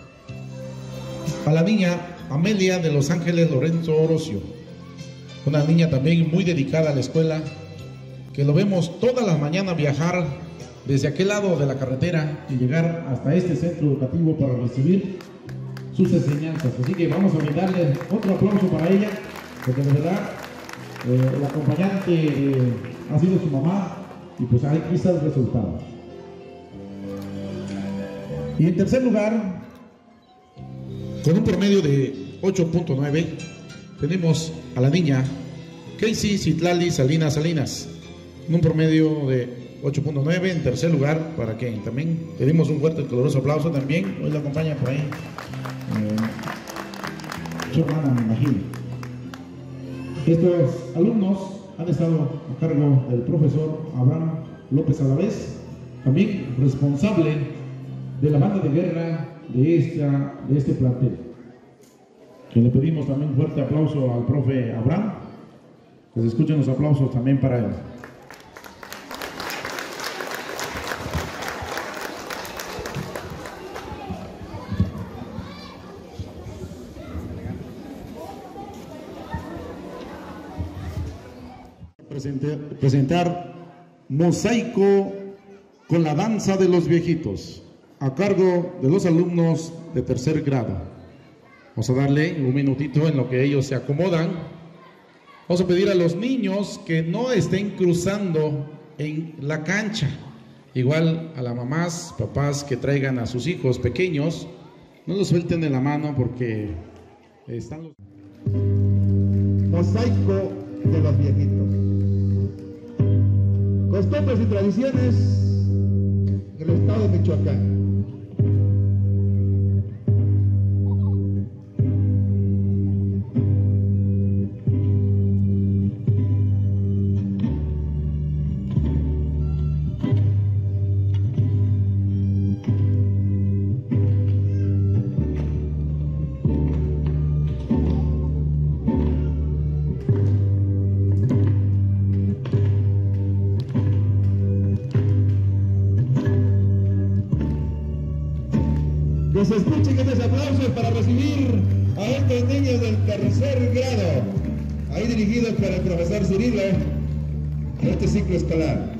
a la niña Amelia de Los Ángeles Lorenzo Orocio, una niña también muy dedicada a la escuela, que lo vemos todas las mañanas viajar desde aquel lado de la carretera y llegar hasta este centro educativo para recibir sus enseñanzas. Así que vamos a brindarle otro aplauso para ella, porque de verdad eh, el acompañante eh, ha sido su mamá y pues ahí está el resultado. Y en tercer lugar, con un promedio de ocho punto nueve, tenemos a la niña Casey Citlali Salinas Salinas, en un promedio de ocho punto nueve, en tercer lugar, para que también pedimos un fuerte y coloroso aplauso también. Hoy la acompaña por ahí eh, su hermana, me imagino. Estos alumnos han estado a cargo del profesor Abraham López Alavés, también responsable de la banda de guerra de, esta, de este plantel. Que le pedimos también un fuerte aplauso al profe Abraham, que se escuchen los aplausos también para él. Presentar Mosaico con la danza de los viejitos, a cargo de los alumnos de tercer grado. Vamos a darle un minutito en lo que ellos se acomodan. Vamos a pedir a los niños que no estén cruzando en la cancha. Igual a las mamás, papás que traigan a sus hijos pequeños, no los suelten de la mano porque están los... Mosaico de los viejitos. Costumbres y tradiciones del estado de Michoacán. Que se escuchen estos aplausos para recibir a estos niños del tercer grado, ahí dirigidos por el profesor Cirilo, en este ciclo escolar.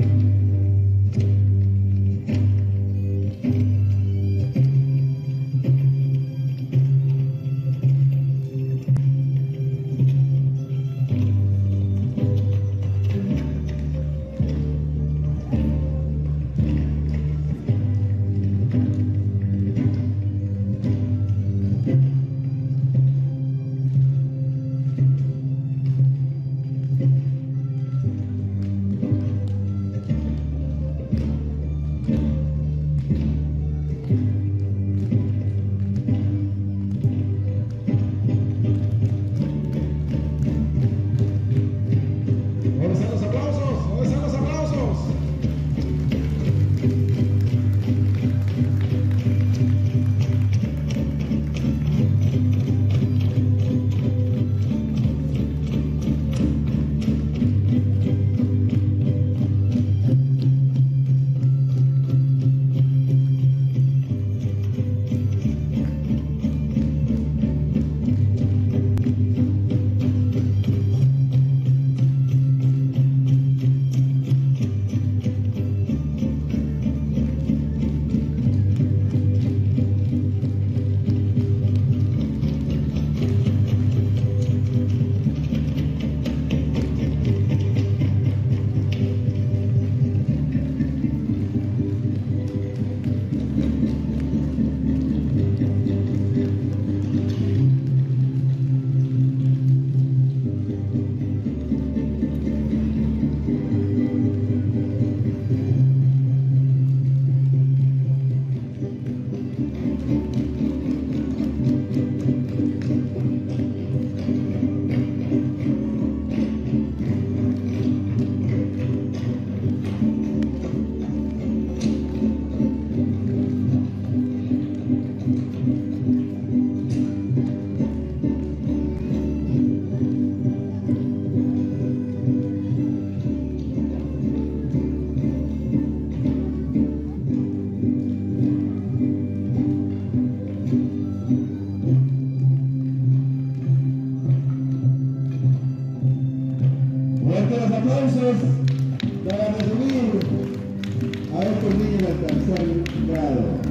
aplausos para recibir a estos niños del tercer grado.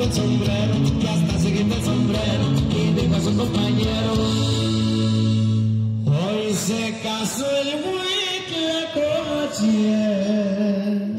el sombrero, y hasta se quita el sombrero y dijo a su compañero: hoy se casó el buitre con ayer.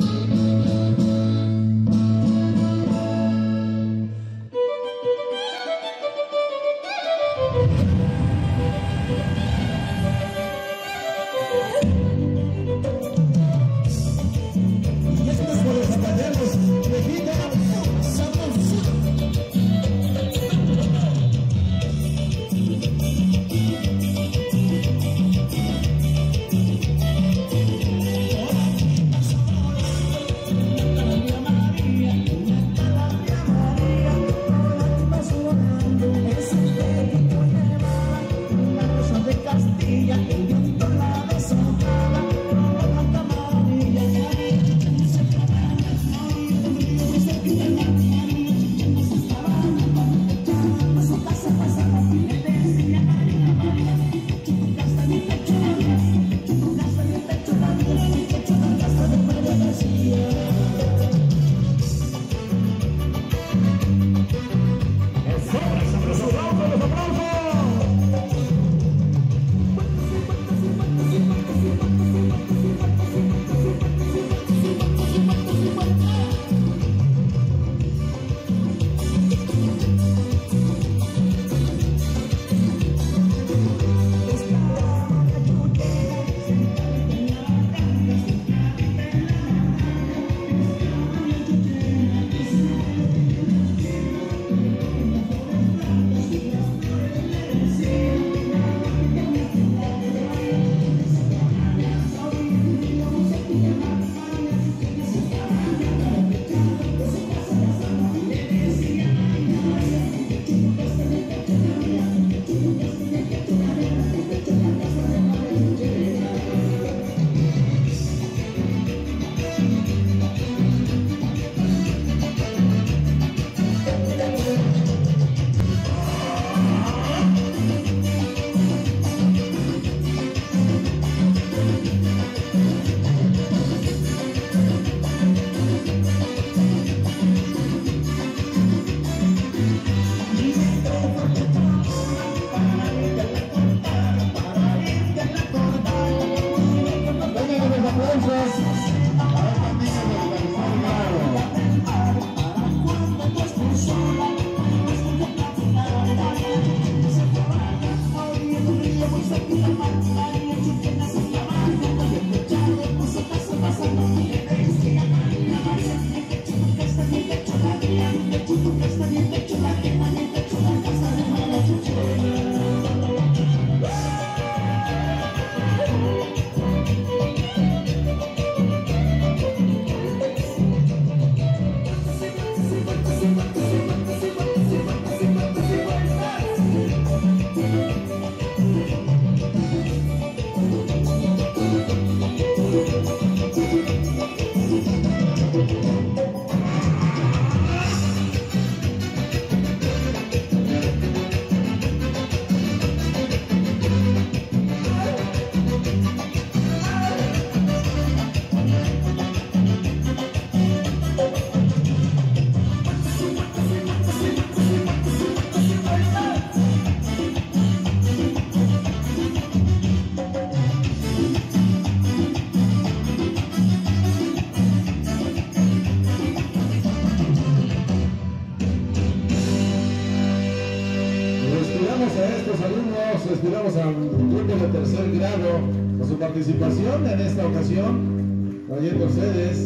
Respiramos al grupo de tercer grado por su participación en esta ocasión, trayendo ustedes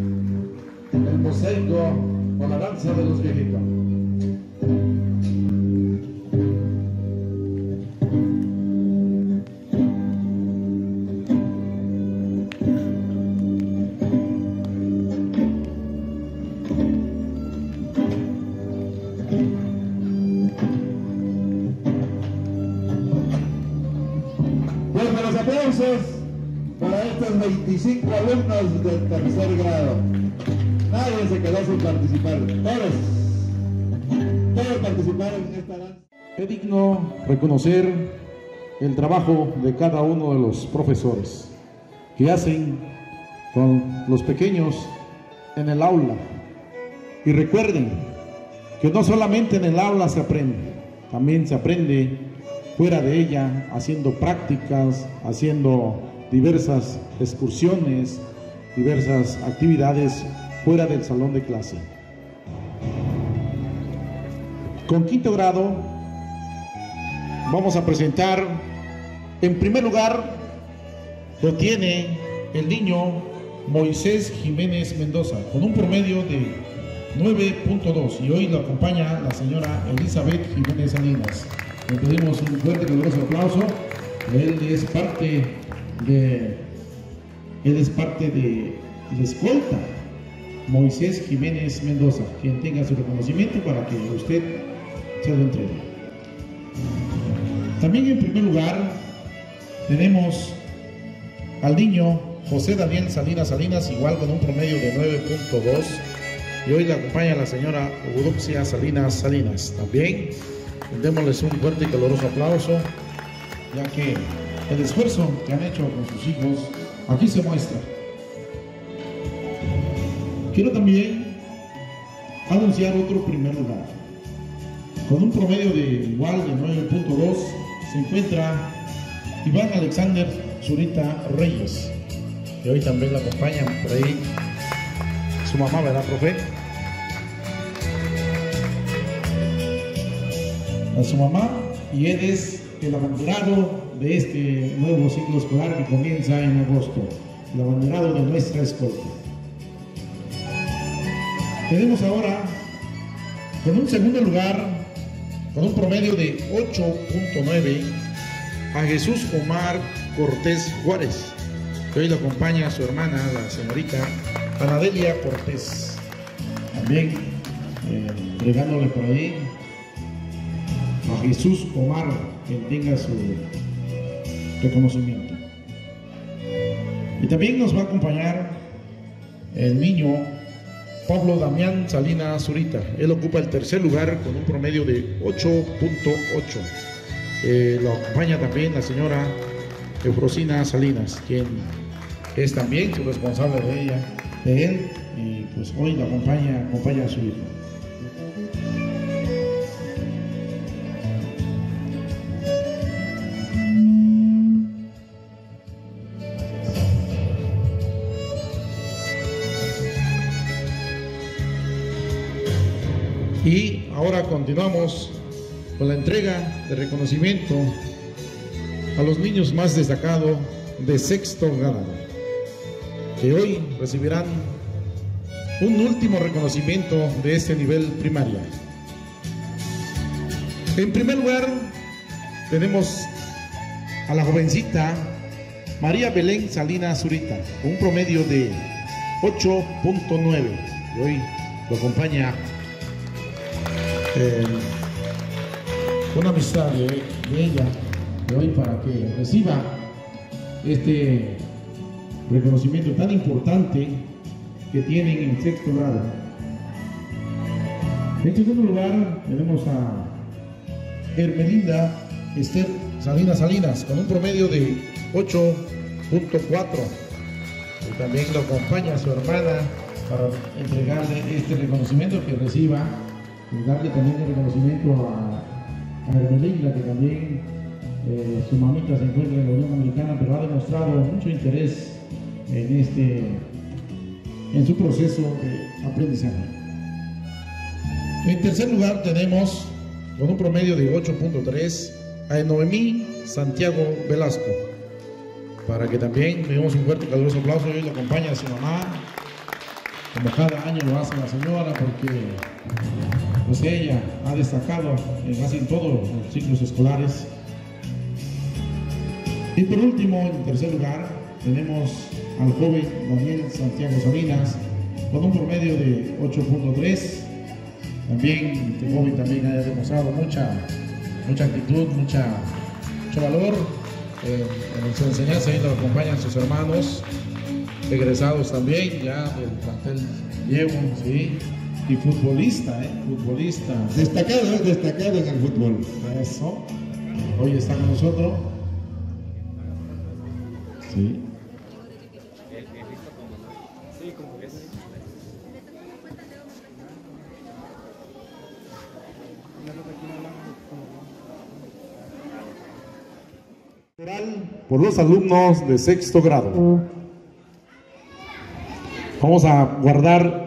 el mosaico con la danza de los viejitos. Aplausos para estos veinticinco alumnos del tercer grado. Nadie se quedó sin participar. Todos, todos participaron en esta danza. Es digno reconocer el trabajo de cada uno de los profesores que hacen con los pequeños en el aula. Y recuerden que no solamente en el aula se aprende, también se aprende fuera de ella, haciendo prácticas, haciendo diversas excursiones, diversas actividades fuera del salón de clase. Con quinto grado vamos a presentar, en primer lugar, lo tiene el niño Moisés Jiménez Mendoza, con un promedio de nueve punto dos, y hoy lo acompaña la señora Elizabeth Jiménez Salinas. Le pedimos un fuerte y caluroso aplauso. Él es parte de, él es parte de la escolta Moisés Jiménez Mendoza, quien tenga su reconocimiento para que usted se lo entregue. También en primer lugar tenemos al niño José Daniel Salinas Salinas, igual con un promedio de nueve punto dos, y hoy le acompaña la señora Eudoxia Salinas Salinas. También démosles un fuerte y caloroso aplauso, ya que el esfuerzo que han hecho con sus hijos aquí se muestra. Quiero también anunciar otro primer lugar. Con un promedio de igual de nueve punto dos se encuentra Iván Alexander Zurita Reyes, que hoy también la acompañan por ahí su mamá, ¿verdad, profe? A su mamá, y él es el abanderado de este nuevo ciclo escolar que comienza en agosto, el abanderado de nuestra escolta. Tenemos ahora, con un segundo lugar, con un promedio de ocho punto nueve, a Jesús Omar Cortés Juárez, que hoy lo acompaña su hermana, la señorita Anadelia Cortés. También eh, entregándole por ahí a Jesús Omar, quien tenga su reconocimiento. Y también nos va a acompañar el niño Pablo Damián Salinas Zurita. Él ocupa el tercer lugar con un promedio de ocho punto ocho. Eh, lo acompaña también la señora Eufrosina Salinas, quien es también su responsable de ella, de él, y pues hoy lo acompaña, acompaña a su hijo. Y ahora continuamos con la entrega de reconocimiento a los niños más destacados de sexto grado, que hoy recibirán un último reconocimiento de este nivel primaria. En primer lugar, tenemos a la jovencita María Belén Salinas Zurita, con un promedio de ocho punto nueve, y hoy lo acompaña Eh, una amistad de, de ella de hoy para que reciba este reconocimiento tan importante que tienen en sexto grado. En segundo lugar tenemos a Hermelinda Esther Salinas Salinas, con un promedio de ocho punto cuatro, y también lo acompaña su hermana para entregarle este reconocimiento que reciba, y darle también el reconocimiento a, a Hermelinda, que también eh, su mamita se encuentra en la Unión Americana, pero ha demostrado mucho interés en este en su proceso de aprendizaje. En tercer lugar tenemos, con un promedio de ocho punto tres, a Noemí Santiago Velasco, para que también le demos un fuerte y caluroso aplauso. Y hoy lo acompaña a su mamá, como cada año lo hace la señora, porque pues ella ha destacado en casi en todos los ciclos escolares. Y por último, en tercer lugar, tenemos al joven Daniel Santiago Salinas, con un promedio de ocho punto tres. También este joven también ha demostrado mucha, mucha actitud, mucha, mucho valor eh, en su enseñanza. Ahí lo acompañan sus hermanos egresados también ya del plantel Llevo, sí. Y futbolista, ¿eh? Futbolista. Destacado, ¿eh? Destacado en el fútbol. Eso. Hoy está con nosotros. Sí. Por los alumnos de sexto grado. Vamos a guardar.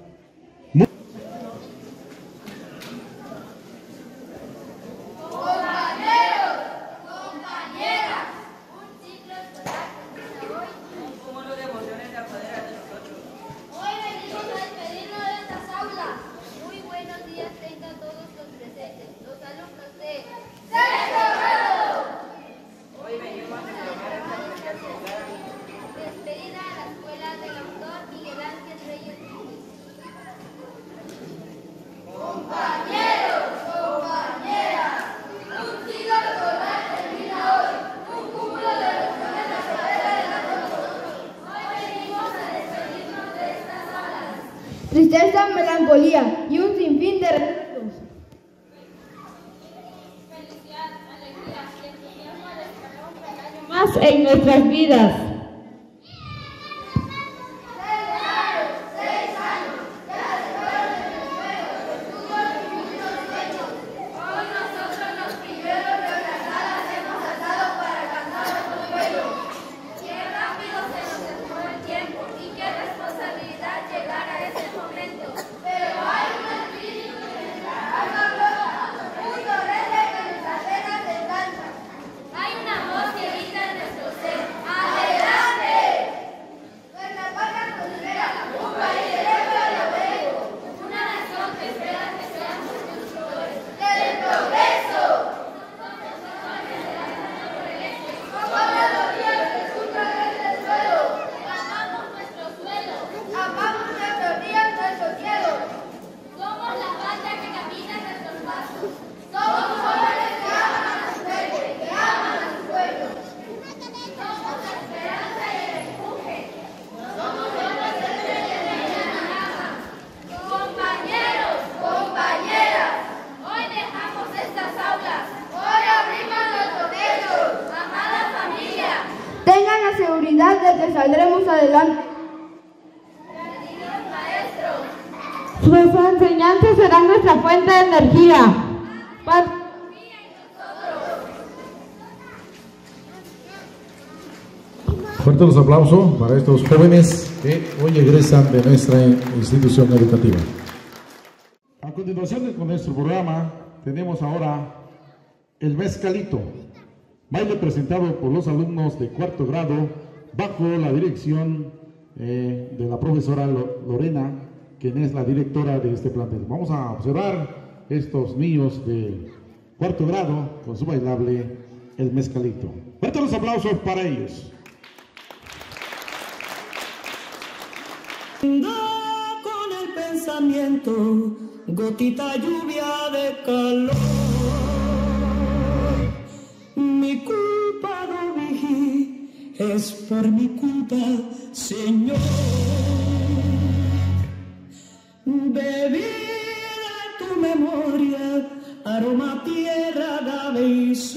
Tristeza, melancolía y un sinfín de recuerdos. Felicidad, alegría y entusiasmo descargar un peldaño Más en nuestras vidas. Seguridad de que saldremos adelante. Sus enseñanzas serán nuestra fuente de energía. Pat Fuertes los aplausos para estos jóvenes que hoy egresan de nuestra institución educativa. A continuación con nuestro programa tenemos ahora el mezcalito. Baile presentado por los alumnos de cuarto grado bajo la dirección eh, de la profesora Lorena, quien es la directora de este plantel. Vamos a observar estos niños de cuarto grado con su bailable El Mezcalito. Fuertes los aplausos para ellos. Con el pensamiento, gotita lluvia de calor. Mi culpa no vigí, es por mi culpa, Señor. Bebí de tu memoria, aroma tierra, agave y sur.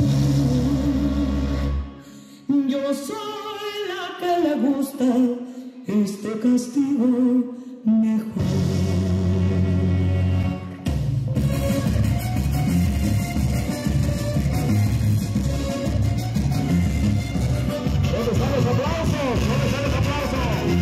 Yo soy la que le gusta este castigo mejor. ¿Dónde están los aplausos? ¿Dónde están los aplausos?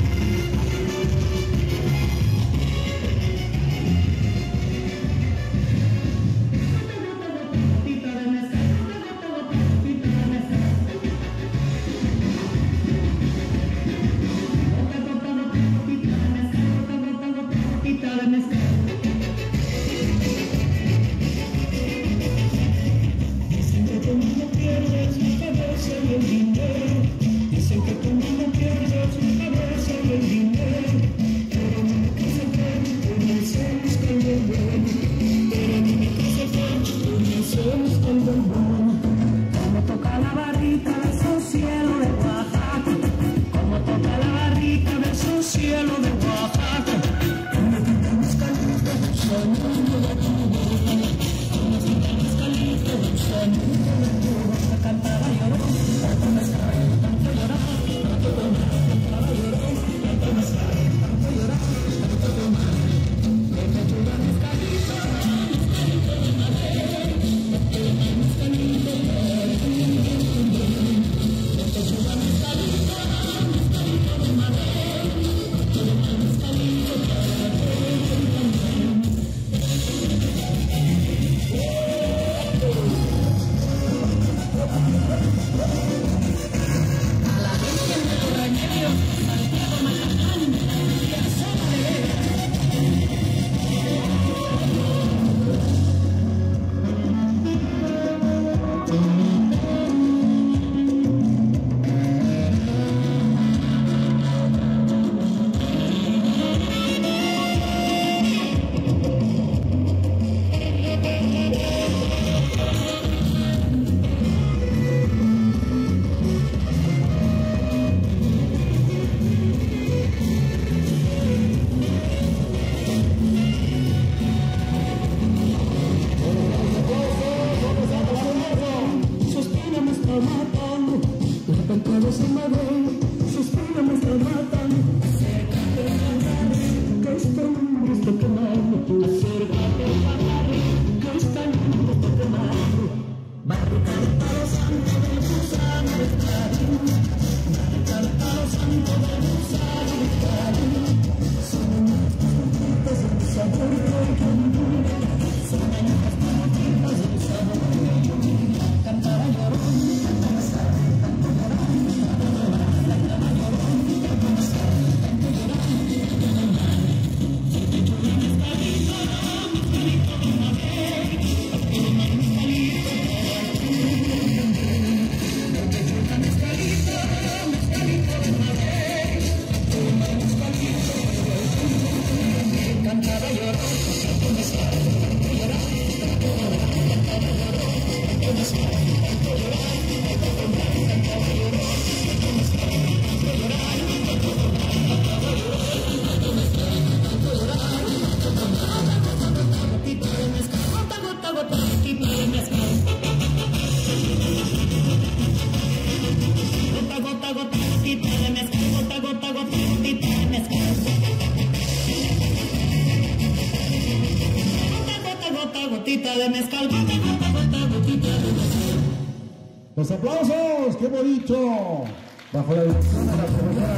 Dicen que conmigo pierdes mi cabeza y el dinero. Dicen que conmigo pierdes mi cabeza y el dinero. Pero no me quise ver, comencemos con el bueno. Pero no me quise ver, comencemos con el bueno. Como toca la barrita de esos cielos de Oaxaca. Como toca la barrita de esos cielos de Oaxaca. Como tocamos caliente, sonido de tu boca. Como tocamos caliente, sonido de tu boca. Cantaba llorón, tanto mezcal, tanto llorar, tanto tomar. Cantaba llorón, tanto mezcal, tanto llorar, tanto tomar. Me metió la mezcalita, mezcalito de madera, mezcalito de madera. Los aplausos, qué bonito. Bajo la dirección de la profesora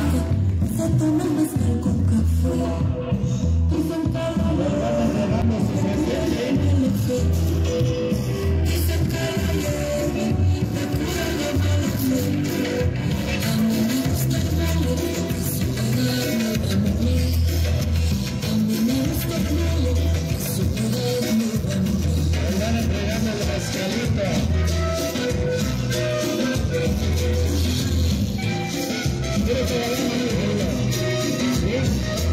Están entregando el mezcalito. Quiero que vayamos muy bien.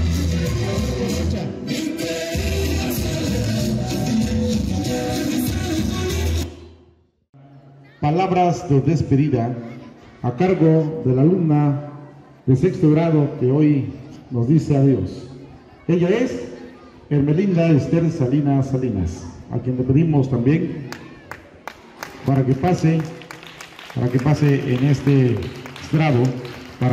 palabras de despedida a cargo de la alumna de sexto grado que hoy nos dice adiós. Ella es Hermelinda Esther Salinas Salinas, a quien le pedimos también para que pase, para que pase en este estrado para...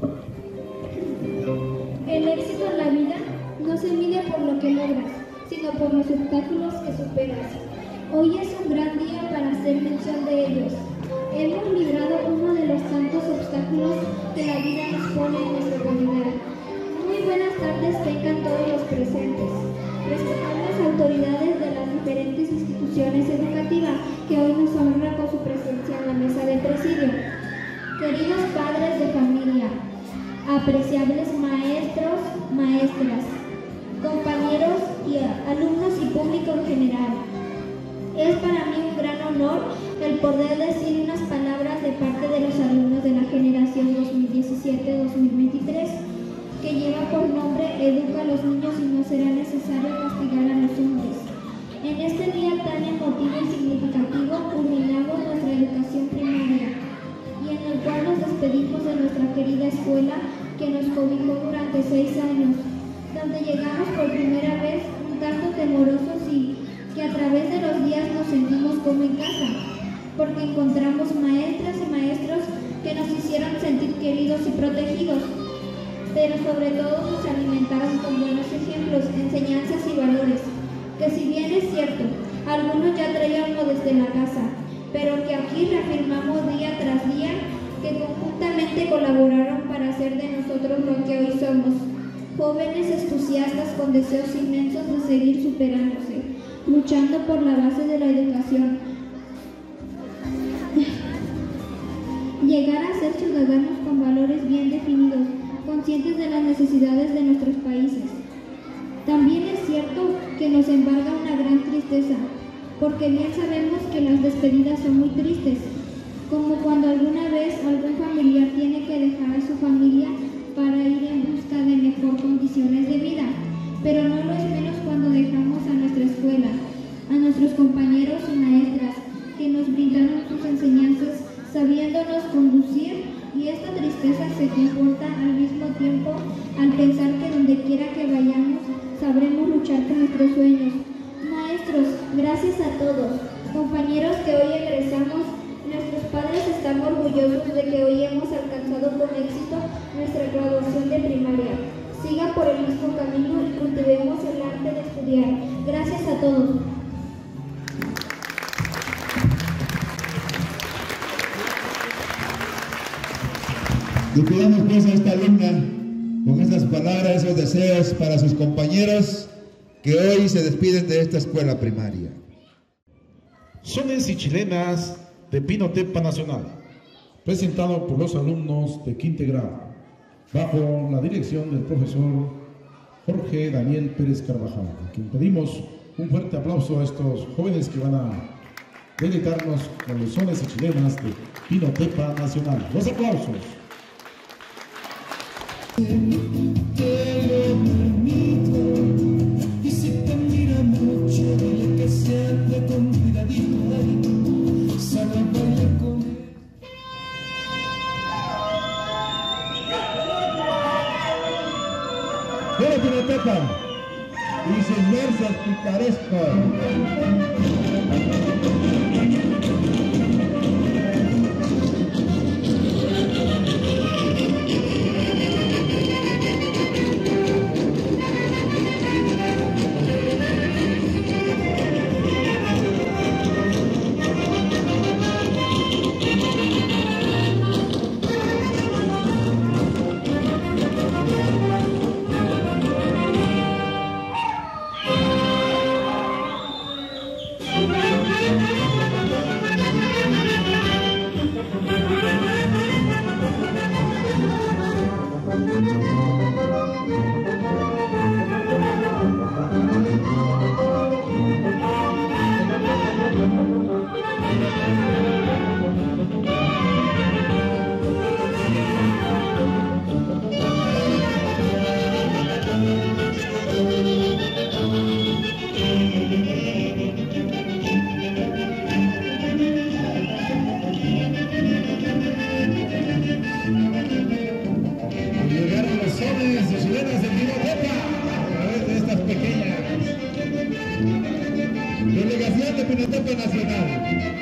El éxito en la vida no se mide por lo que logras, sino por los obstáculos que superas. Hoy es un gran día para hacer mención de ellos. Hemos librado uno de los tantos obstáculos que la vida nos pone en nuestro caminar. Muy buenas tardes tengan todos los presentes, respetables autoridades de las diferentes instituciones educativas que hoy nos honran con su presencia en la mesa de presidio, queridos padres de familia, apreciables maestros, maestras, compañeros y alumnos y público en general. Es para mí un gran honor el poder decir unas palabras de parte de los alumnos de la generación dos mil diecisiete dos mil veintitrés que lleva por nombre Educa a los niños y no será necesario castigar a los hombres. En este día tan emotivo y significativo culminamos nuestra educación primaria y en el cual nos despedimos de nuestra querida escuela que nos cobijó durante seis años, donde llegamos por primera vez un tanto temorosos y que a través de los días nos sentimos como en casa, porque encontramos maestras y maestros que nos hicieron sentir queridos y protegidos, pero sobre todo nos alimentaron con buenos ejemplos, enseñanzas y valores, que si bien es cierto, algunos ya traíamos desde la casa, pero que aquí reafirmamos día tras día, que conjuntamente colaboraron para hacer de nosotros lo que hoy somos, jóvenes entusiastas con deseos inmensos de seguir superándose, luchando por la base de la educación, llegar a ser ciudadanos con valores bien definidos, conscientes de las necesidades de nuestros países. También es cierto que nos embarga una gran tristeza, porque bien sabemos que las despedidas son muy tristes, como cuando alguna vez algún familiar tiene que dejar a su familia para ir en busca de mejor condiciones de vida, pero no lo es menos cuando dejamos a nuestra escuela, a nuestros compañeros y maestras que nos brindaron sus enseñanzas sabiéndonos conducir, y esta tristeza se comporta al mismo tiempo al pensar que donde quiera que vayamos sabremos luchar por nuestros sueños. Maestros, gracias a todos. Compañeros que hoy egresamos, nuestros padres están orgullosos de que hoy hemos alcanzado con éxito nuestra graduación de primaria. Sigan por el mismo camino y cultivemos el arte de estudiar. Gracias a todos. Despidamos pues a esta alumna con esas palabras, esos deseos para sus compañeros que hoy se despiden de esta escuela primaria. Sones y chilenas de Pinotepa Nacional, presentado por los alumnos de quinto grado, bajo la dirección del profesor Jorge Daniel Pérez Carvajal, a quien pedimos un fuerte aplauso a estos jóvenes que van a deleitarnos con los sones y chilenas de Pinotepa Nacional. Los aplausos. Te lo permito, y si te mira mucho, dile que se ande con cuidadito, salga a bailar con él. ¡Hola, Pinotepa! Y sus versos picarescos. Llegaron los sones y chilenas de Pinotepa a través de estas pequeñas. Delegación de Pinotepa Nacional.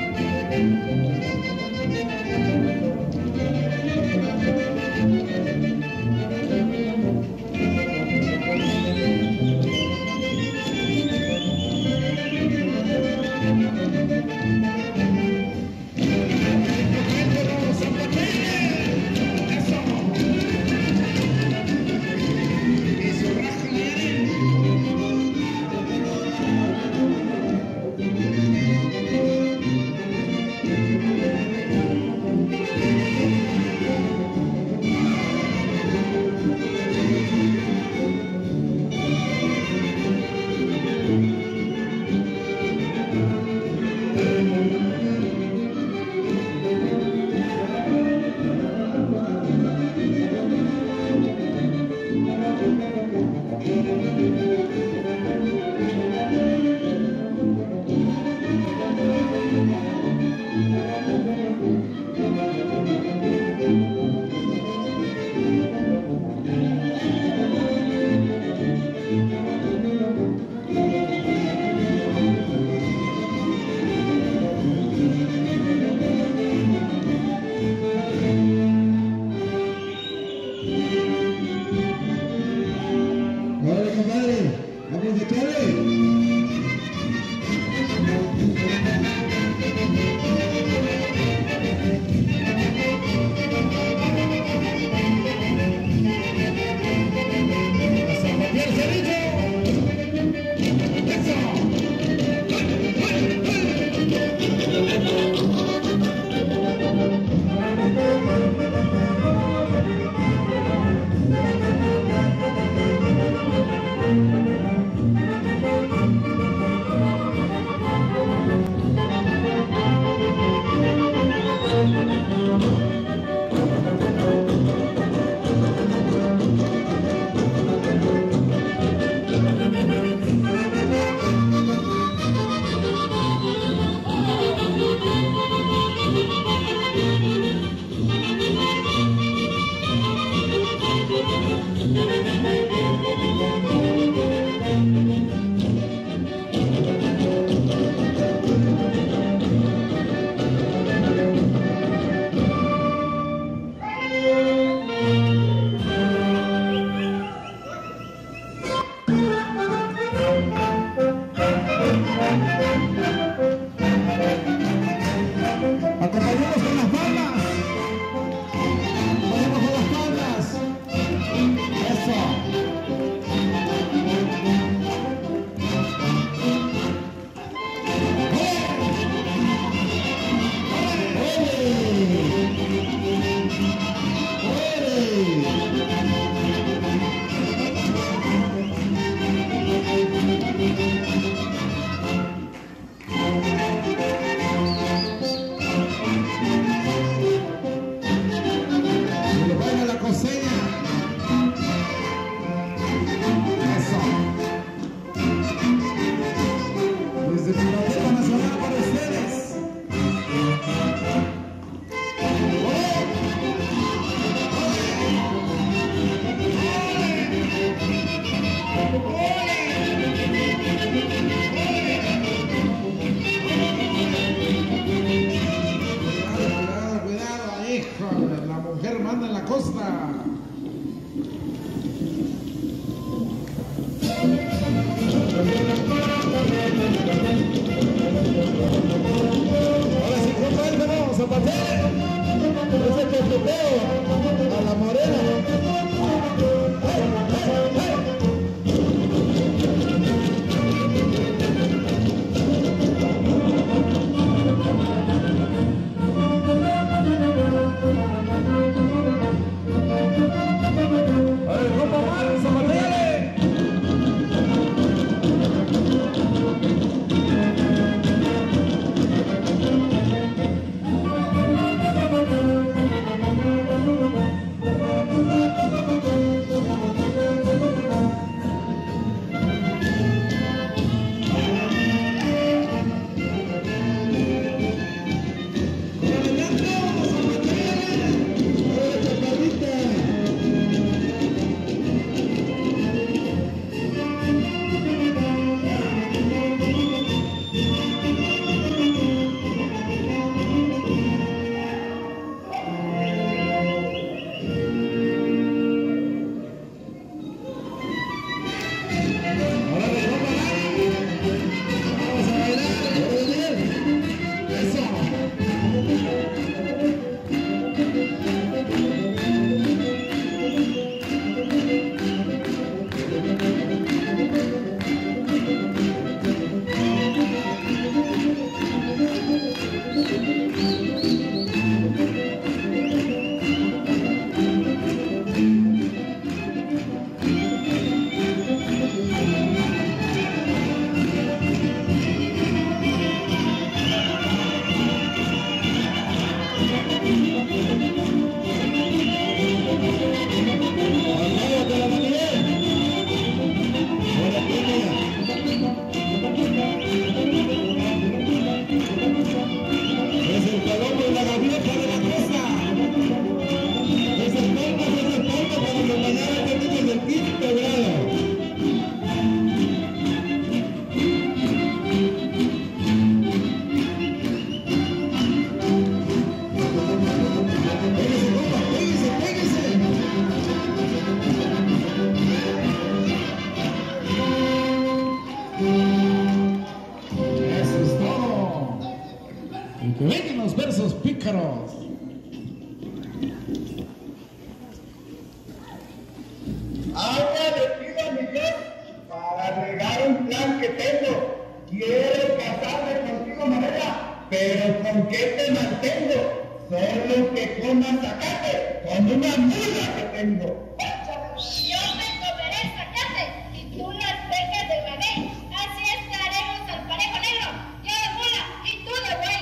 Agua le pido a mi Dios para regar un plan que tengo. Quiero casarme contigo, Morena, pero ¿con qué te mantengo? Solo que comas zacate con una mula que tengo. Yo me comeré zacate y tú las dejas de maguey. Así estaremos al parejo negro. Yo de mula y tú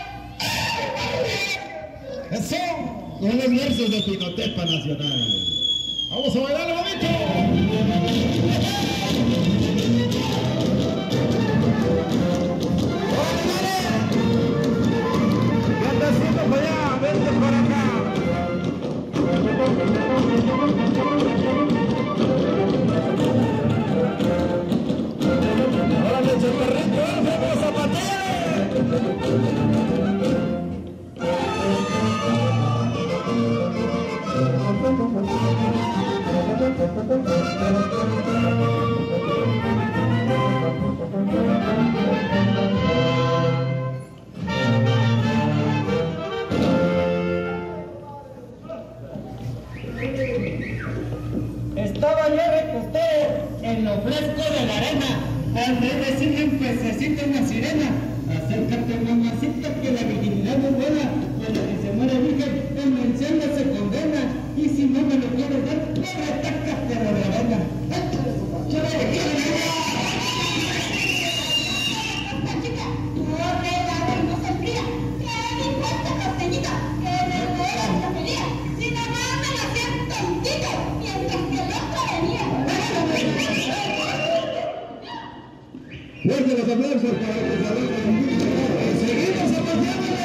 de buey. Eso son los versos de Pinotepa Nacional. Vamos a bailar bonito. ¿Qué andas haciendo para allá? Vente para acá. ¡Órale, chaparrito! ¡Vamos a zapatear! Estaba yo recostado en lo fresco de la arena, al ver decirle un pececito una sirena. Acércate, mamacita, que la virginidad es buena, pues la que se muere virgen, en mención no se condena, y si no me lo quieres dar, no retacas de la revena. Fuerte los aplausos para que salga. Seguimos apoyándole.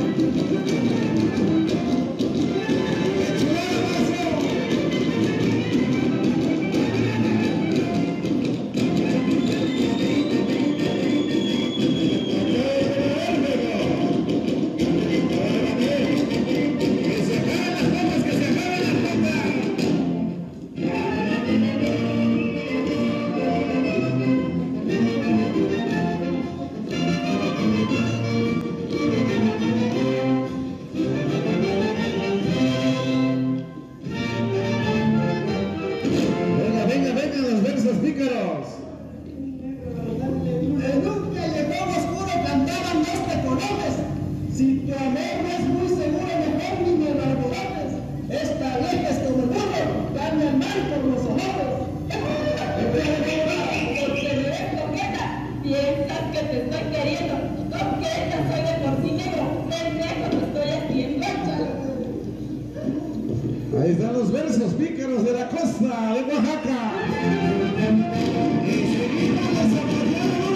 Ahí están los versos pícaros de la costa de Oaxaca. Y seguimos desarrollando.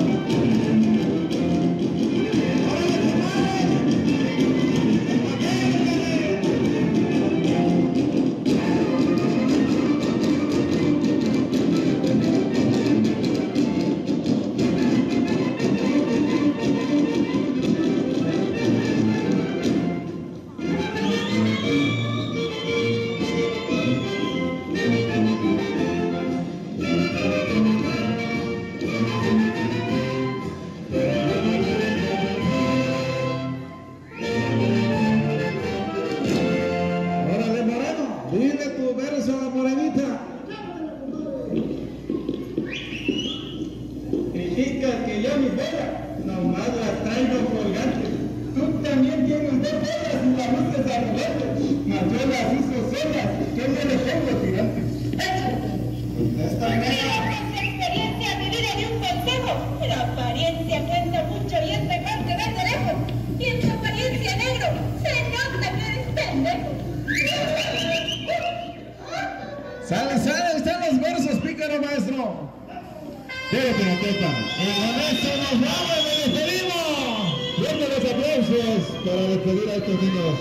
Sale, sale, están los versos, pícaro maestro. Dele Pinotepa. Y con esto nos vamos, nos despedimos. Fuerte los aplausos para despedir a estos niños.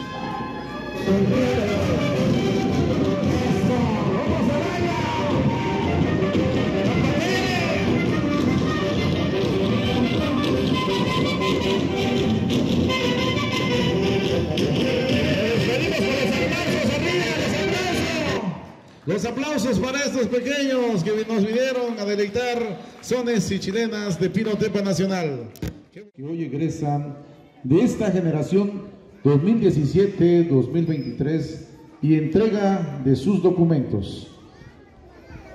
¡Vamos a bailar! Los aplausos para estos pequeños que nos vinieron a deleitar sones y chilenas de Pinotepa Nacional. Que hoy egresan de esta generación dos mil diecisiete dos mil veintitrés y entrega de sus documentos.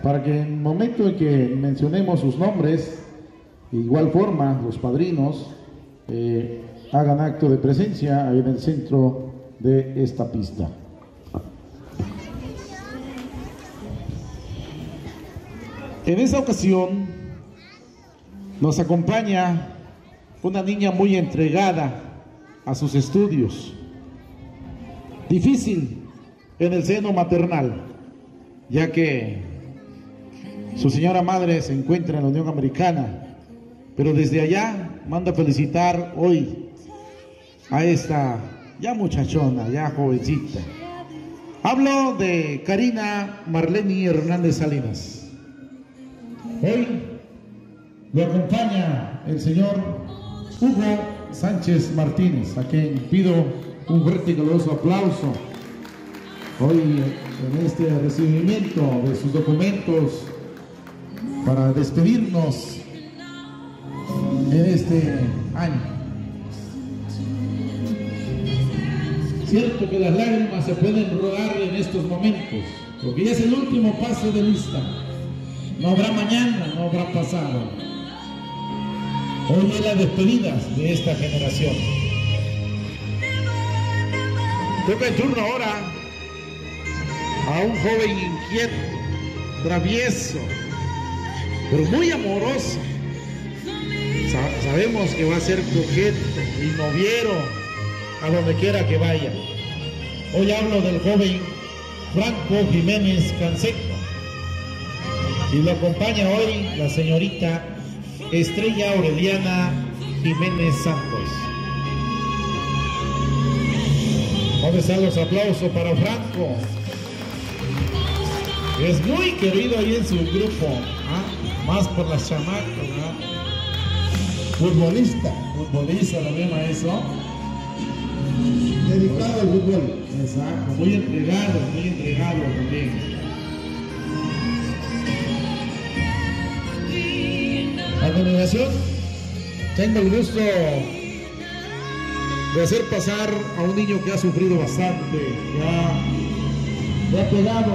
para que en el momento en que mencionemos sus nombres, de igual forma los padrinos eh, hagan acto de presencia ahí en el centro de esta pista. En esta ocasión nos acompaña una niña muy entregada a sus estudios. Difícil en el seno maternal, ya que su señora madre se encuentra en la Unión Americana, pero desde allá manda felicitar hoy a esta ya muchachona, ya jovencita. Hablo de Karina Marleni Hernández Salinas. Hoy lo acompaña el señor Hugo Sánchez Martínez, a quien pido un fuerte y caluroso aplauso hoy en este recibimiento de sus documentos para despedirnos en este año. Cierto que las lágrimas se pueden rodar en estos momentos, porque ya es el último paso de lista. No habrá mañana, no habrá pasado. Hoy es la despedida de esta generación. Toca el turno ahora a un joven inquieto, travieso, pero muy amoroso. Sa- sabemos que va a ser coqueto y noviero a donde quiera que vaya. Hoy hablo del joven Franco Jiménez Canseco, y lo acompaña hoy la señorita Estrella Aureliana Jiménez Santos. ¿Dónde están los aplausos para Franco? Es muy querido ahí en su grupo, ¿ah? Más por las chamacas, ¿ah? Futbolista. Futbolista, ¿lo ve, maestro? Dedicado al fútbol. Exacto, muy entregado, muy entregado también. A continuación, tengo el gusto de hacer pasar a un niño que ha sufrido bastante, que ha, le ha pegado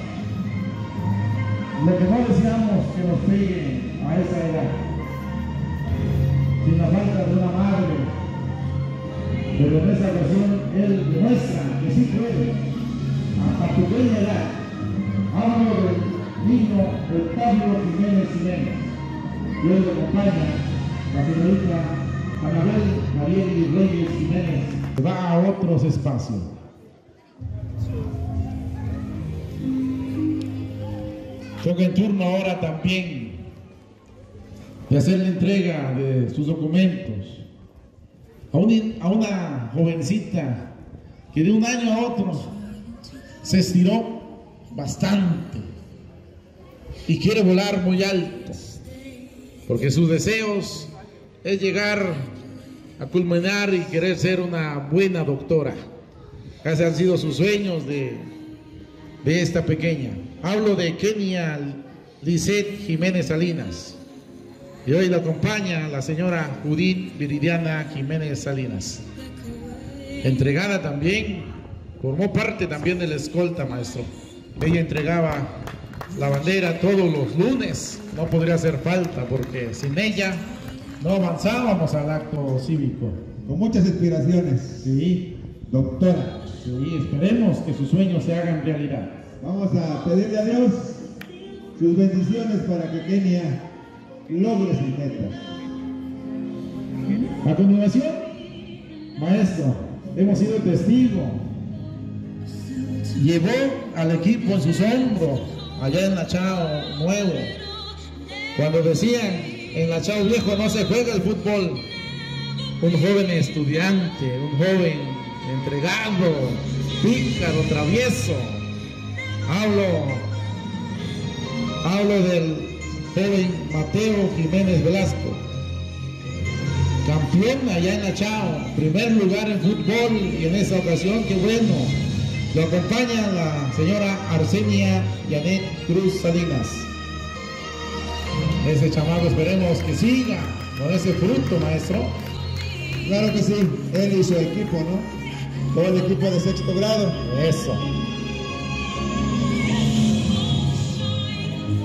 lo que no deseamos que nos pegue a esa edad, sin la falta de una madre, pero en esta ocasión él demuestra que sí puede, a pequeña edad. Hablo del niño Octavio Jiménez Jiménez. Y hoy lo acompaña la señorita Anabel Marieli Reyes Jiménez. Va a otros espacios. Toca en turno ahora también de hacer la entrega de sus documentos a, un, a una jovencita que de un año a otro se estiró bastante y quiere volar muy alto, porque sus deseos es llegar a culminar y querer ser una buena doctora. Casi han sido sus sueños de, de esta pequeña. Hablo de Kenia Lisette Jiménez Salinas. Y hoy la acompaña la señora Judith Viridiana Jiménez Salinas. Entregada también, formó parte también de la escolta, maestro. Ella entregaba la bandera todos los lunes, no podría hacer falta porque sin ella no avanzábamos al acto cívico. Con muchas inspiraciones. Sí. Doctora. Sí, esperemos que sus sueños se hagan realidad. Vamos a pedirle a Dios sus bendiciones para que Kenia logre sus metas. A continuación, maestro, hemos sido testigos. Llevó al equipo en sus hombros allá en la Chao Nuevo, cuando decían en la Chao Viejo no se juega el fútbol. Un joven estudiante, un joven entregado, pícaro, travieso. Hablo, hablo del joven Mateo Jiménez Velasco, campeón allá en la Chao, primer lugar en fútbol, y en esta ocasión, qué bueno, lo acompaña la señora Arsenia Janet Cruz Salinas. Ese chamaco esperemos que siga con ese fruto, maestro. Claro que sí, él y su equipo, ¿no? Todo el equipo de sexto grado. Eso.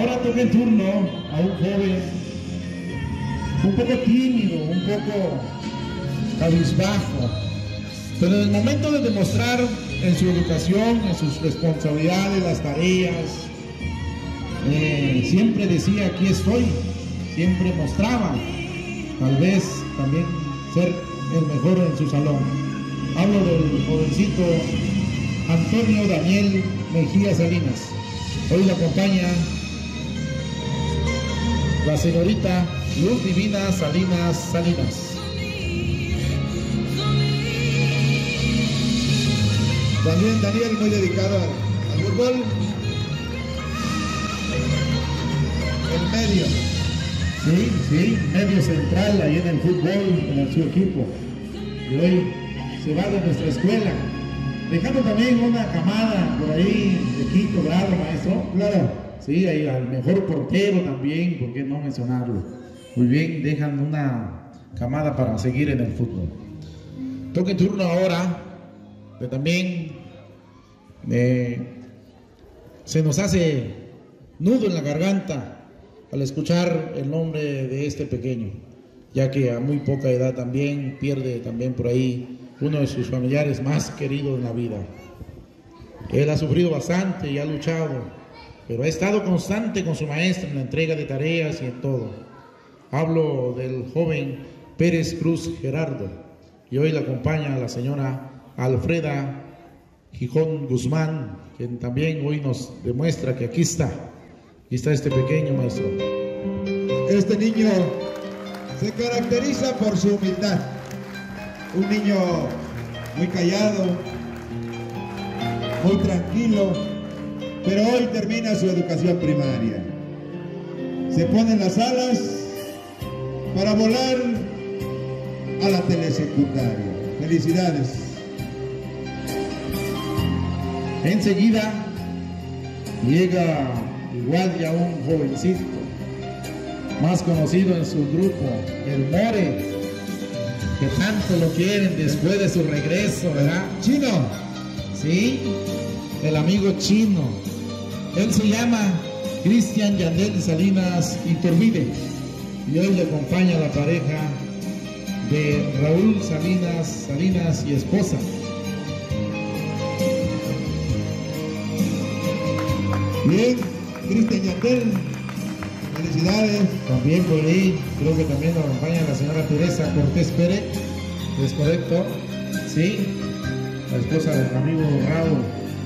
ahora toca el turno a un joven un poco tímido, un poco cabizbajo, pero en el momento de demostrar en su educación, en sus responsabilidades, las tareas, eh, siempre decía aquí estoy, siempre mostraba, tal vez también ser el mejor en su salón. Hablo del jovencito Antonio Daniel Mejía Salinas. Hoy lo acompaña la señorita Luz Divina Salinas Salinas. También Daniel muy dedicado al, al fútbol. El medio. Sí, sí, medio central ahí en el fútbol, en su equipo. Y hoy se va de nuestra escuela, dejando también una camada por ahí de quinto grado, maestro. Claro. Sí, ahí al mejor portero también, ¿por qué no mencionarlo? Muy bien, dejan una camada para seguir en el fútbol. Toca el turno ahora, que también eh, se nos hace nudo en la garganta al escuchar el nombre de este pequeño, ya que a muy poca edad también pierde también por ahí uno de sus familiares más queridos en la vida. Él ha sufrido bastante y ha luchado, pero ha estado constante con su maestra en la entrega de tareas y en todo. Hablo del joven Pérez Cruz Gerardo, y hoy le acompaña la señora Alfreda Gijón Guzmán, quien también hoy nos demuestra que aquí está, aquí está este pequeño maestro. Este niño se caracteriza por su humildad. Un niño muy callado, muy tranquilo, pero hoy termina su educación primaria. Se pone en las alas para volar a la telesecundaria. Felicidades. Enseguida llega igual ya un jovencito, más conocido en su grupo, el More, que tanto lo quieren después de su regreso, ¿verdad? Chino. Sí, el amigo Chino. Él se llama Cristian Yandel Salinas Iturbide, y hoy le acompaña la pareja de Raúl Salinas Salinas y esposa. Bien, Cristian Yandel, felicidades. También por ahí, creo que también nos acompaña la señora Teresa Cortés Pérez, ¿es correcto? Sí, la esposa del amigo Raúl.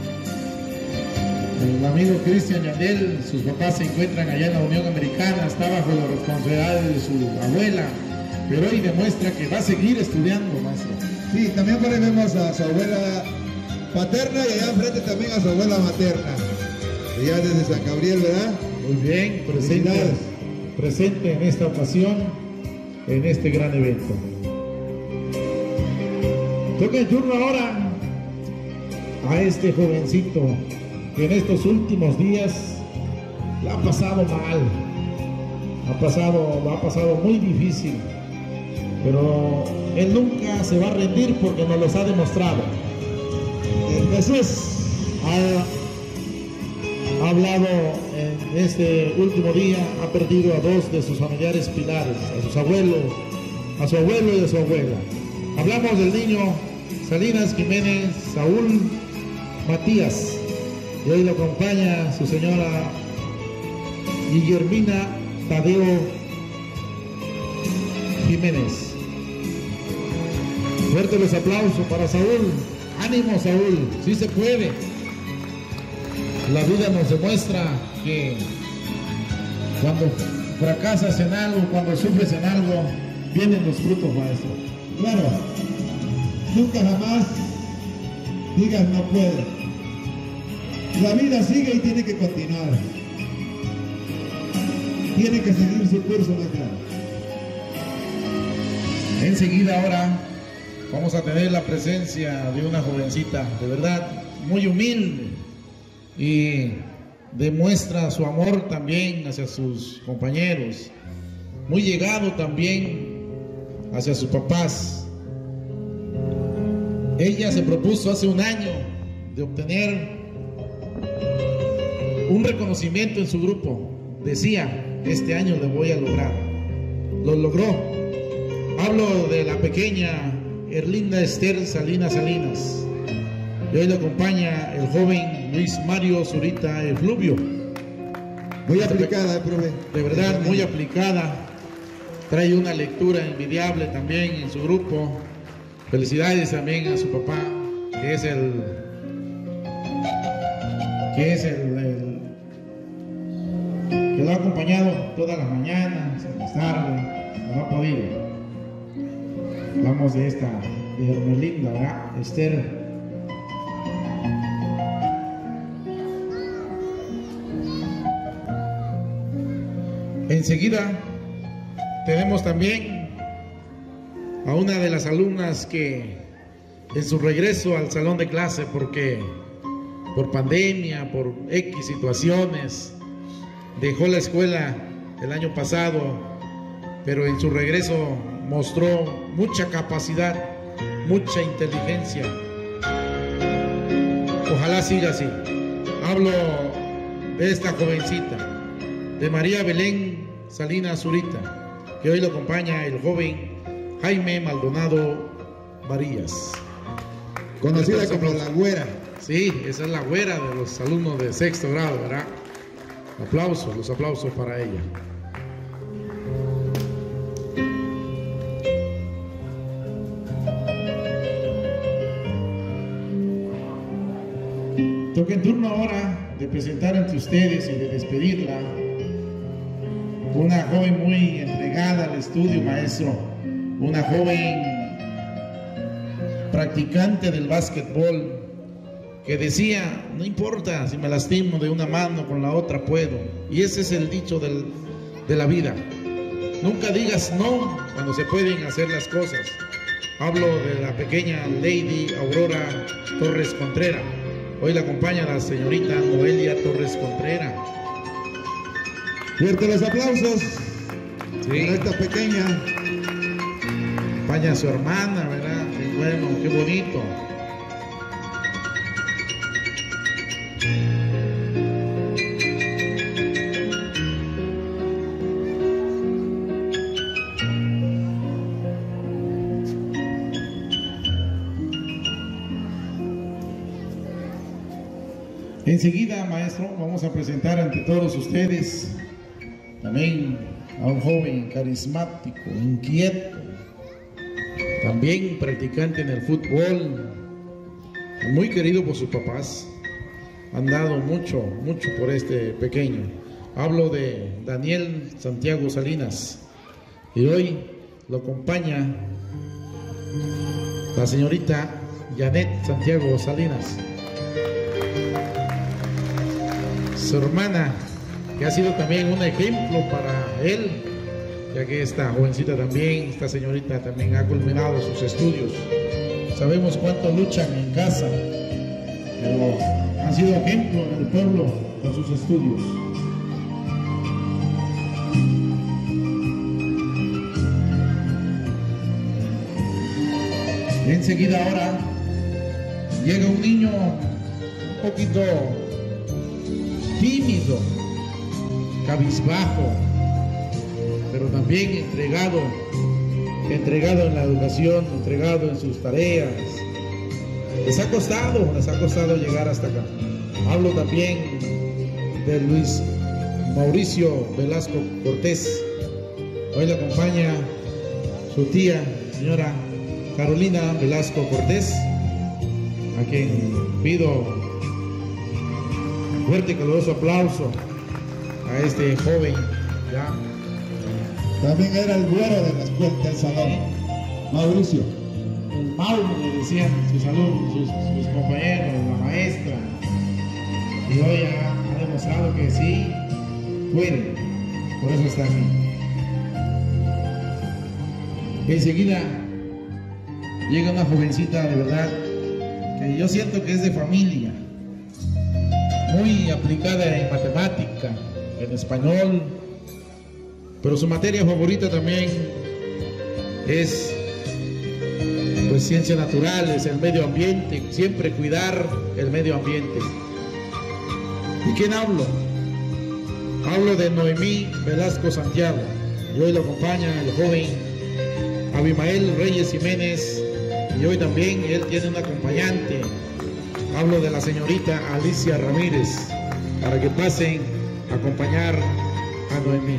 El amigo Cristian Yandel, sus papás se encuentran allá en la Unión Americana, está bajo la responsabilidad de su abuela, pero hoy demuestra que va a seguir estudiando, maestro. Sí, también por ahí vemos a su abuela paterna y allá enfrente también a su abuela materna. Ya desde San Gabriel, ¿verdad? Muy bien, presente, presente en esta ocasión, en este gran evento. Toca el turno ahora a este jovencito que en estos últimos días la ha pasado mal, ha pasado, lo ha pasado muy difícil, pero él nunca se va a rendir porque nos los ha demostrado. El Jesús ha Ha hablado en este último día, ha perdido a dos de sus familiares pilares, a sus abuelos, a su abuelo y a su abuela. Hablamos del niño Salinas Jiménez Saúl Matías, y hoy lo acompaña su señora Guillermina Tadeo Jiménez. Fuertes los aplausos para Saúl. Ánimo, Saúl, sí se puede. La vida nos demuestra que cuando fracasas en algo, cuando sufres en algo, vienen los frutos, maestro. Claro, nunca jamás digas no puedo. La vida sigue y tiene que continuar. Tiene que seguir su curso natural. Enseguida ahora vamos a tener la presencia de una jovencita, de verdad, muy humilde, y demuestra su amor también hacia sus compañeros, muy llegado también hacia sus papás. Ella se propuso hace un año de obtener un reconocimiento en su grupo, decía, este año lo voy a lograr. Lo logró. Hablo de la pequeña Erlinda Esther Salinas Salinas. Y hoy le acompaña el joven Luis Mario Zurita Efluvio. Muy aplicada, eh, profe. De verdad, muy aplicada. Trae una lectura envidiable también en su grupo. Felicidades también a su papá, que es el que es el, el que lo ha acompañado todas las mañanas, en las tardes, no ha podido. Vamos de esta, de Hermelinda, ¿verdad? Esther. Enseguida tenemos también a una de las alumnas que en su regreso al salón de clase, porque por pandemia, por X situaciones, dejó la escuela el año pasado, pero en su regreso mostró mucha capacidad, mucha inteligencia. Ojalá siga así. Hablo de esta jovencita, de María Belén Salinas Zurita, que hoy lo acompaña el joven Jaime Maldonado Varillas, conocida como la güera. Sí, esa es la güera de los alumnos de sexto grado, ¿verdad? Aplausos, los aplausos para ella. Toca en turno ahora de presentar ante ustedes y de despedirla una joven muy entregada al estudio, maestro, una joven practicante del básquetbol que decía, no importa si me lastimo de una mano, con la otra puedo. Y ese es el dicho del, de la vida. Nunca digas no cuando se pueden hacer las cosas. Hablo de la pequeña Lady Aurora Torres Contreras. Hoy la acompaña la señorita Noelia Torres Contreras. Fuerte los aplausos. Sí. Para esta pequeña. Acompaña a su hermana, ¿verdad? Qué bueno, qué bonito. Enseguida, maestro, vamos a presentar ante todos ustedes también a un joven carismático, inquieto, también practicante en el fútbol, muy querido por sus papás. Han dado mucho, mucho por este pequeño. Hablo de Daniel Santiago Salinas, y hoy lo acompaña la señorita Janet Santiago Salinas, su hermana, que ha sido también un ejemplo para él, ya que esta jovencita también, esta señorita también ha culminado sus estudios. Sabemos cuánto luchan en casa, pero han sido ejemplo en el pueblo con sus estudios. Enseguida ahora llega un niño un poquito tímido, cabizbajo, pero también entregado, entregado en la educación, entregado en sus tareas. Les ha costado, les ha costado llegar hasta acá. Hablo también de Luis Mauricio Velasco Cortés. Hoy le acompaña su tía, señora Carolina Velasco Cortés, a quien pido fuerte y caluroso aplauso a este joven. Ya. También era el güero de la escuela del salón, Mauricio. El Mauro, le decían sus alumnos, sus, sus compañeros, la maestra. Y hoy ha, ha demostrado que sí puede, por eso está aquí. Enseguida llega una jovencita de verdad que yo siento que es de familia, muy aplicada en matemática, en español, pero su materia favorita también es pues ciencias naturales, el medio ambiente, siempre cuidar el medio ambiente. ¿De quién hablo? Hablo de Noemí Velasco Santiago, y hoy lo acompaña el joven Abimael Reyes Jiménez, y hoy también él tiene un acompañante. Hablo de la señorita Alicia Ramírez, para que pasen a acompañar a Noemí.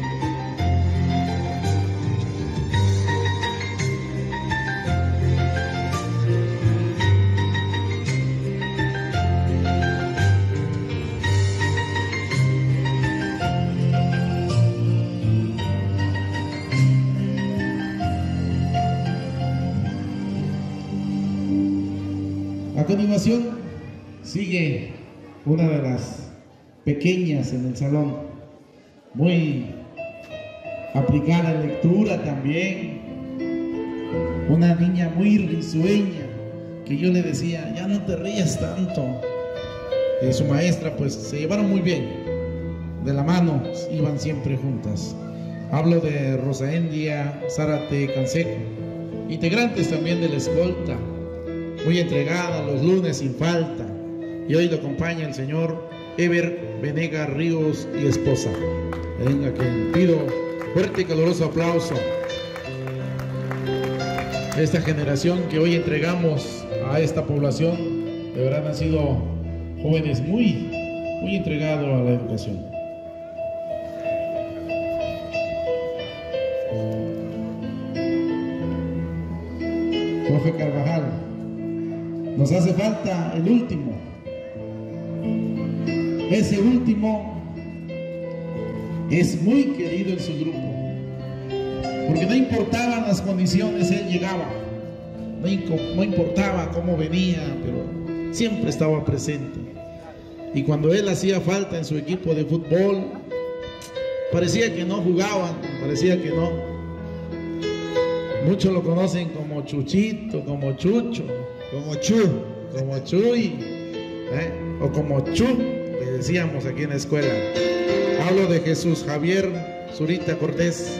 A continuación sigue una de las pequeñas en el salón, muy aplicada en lectura también, una niña muy risueña, que yo le decía, ya no te rías tanto. Y su maestra, pues se llevaron muy bien, de la mano, iban siempre juntas. Hablo de Rosaendia Zárate Canseco, integrantes también de la escolta, muy entregada los lunes sin falta, y hoy lo acompaña el señor Ever Venegas Ríos y esposa. Venga, que pido fuerte y caluroso aplauso a esta generación que hoy entregamos a esta población. De verdad han sido jóvenes muy, muy entregados a la educación. Profe Carvajal, nos hace falta el último. Ese último es muy querido en su grupo, porque no importaban las condiciones, él llegaba. No, no importaba cómo venía, pero siempre estaba presente. Y cuando él hacía falta en su equipo de fútbol, parecía que no jugaban, parecía que no. Muchos lo conocen como Chuchito, como Chucho, como Chu, como Chuy, ¿eh? O como Chu, le decíamos aquí en la escuela. Hablo de Jesús Javier Zurita Cortés,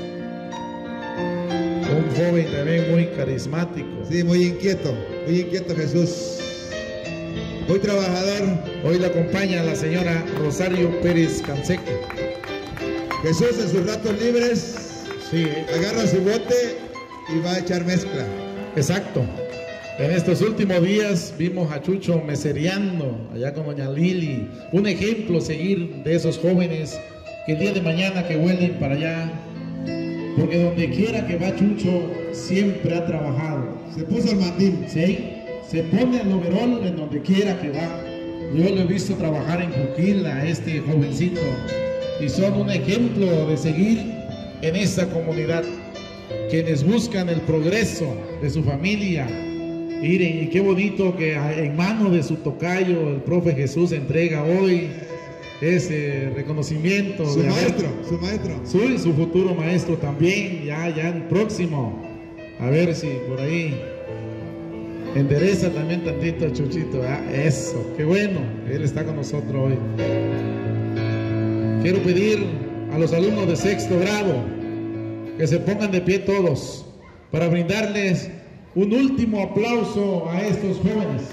un joven también muy carismático. Sí, muy inquieto, muy inquieto Jesús, muy trabajador. Hoy le acompaña la señora Rosario Pérez Canseco. Jesús en sus ratos libres, sí, agarra su bote y va a echar mezcla. Exacto. En estos últimos días vimos a Chucho mesereando allá con doña Lili, un ejemplo a seguir de esos jóvenes que el día de mañana que vuelen para allá, porque donde quiera que va Chucho siempre ha trabajado. Se puso el mandil. Sí, se pone el overol en donde quiera que va. Yo lo he visto trabajar en Juquila, este jovencito, y son un ejemplo de seguir en esta comunidad, quienes buscan el progreso de su familia. Miren, y qué bonito que en manos de su tocayo, el profe Jesús, entrega hoy ese reconocimiento. Su de maestro, haber, su maestro. Su, su futuro maestro también, ya, ya el próximo. A ver si por ahí endereza también tantito a Chuchito. ¿eh? Eso, qué bueno, él está con nosotros hoy. Quiero pedir a los alumnos de sexto grado que se pongan de pie todos para brindarles un último aplauso a estos jóvenes.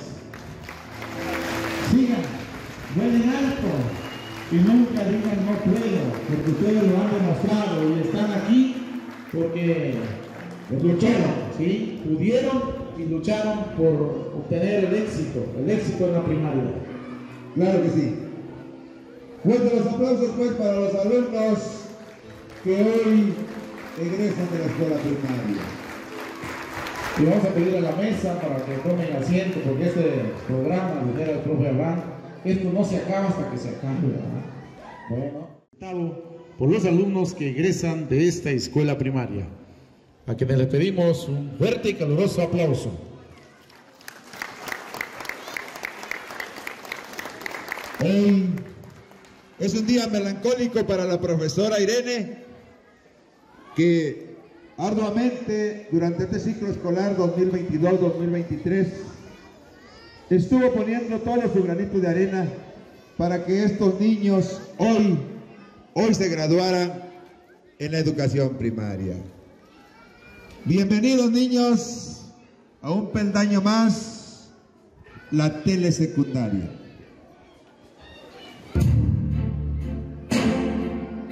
Sigan, vuelen alto y nunca digan no puedo, porque ustedes lo han demostrado y están aquí porque pues, lucharon, ¿sí? Pudieron y lucharon por obtener el éxito, el éxito en la primaria. Claro que sí. Fuerte los aplausos pues para los alumnos que hoy egresan de la escuela primaria. Y vamos a pedir a la mesa para que tomen asiento, porque este programa, dijera el profe Abraham, esto no se acaba hasta que se acabe, ¿verdad? Bueno, por los alumnos que egresan de esta escuela primaria, a quienes les pedimos un fuerte y caluroso aplauso. Hoy es un día melancólico para la profesora Irene, que arduamente durante este ciclo escolar dos mil veintidós dos mil veintitrés estuvo poniendo todo su granito de arena para que estos niños hoy, hoy se graduaran en la educación primaria. Bienvenidos niños a un peldaño más, la telesecundaria.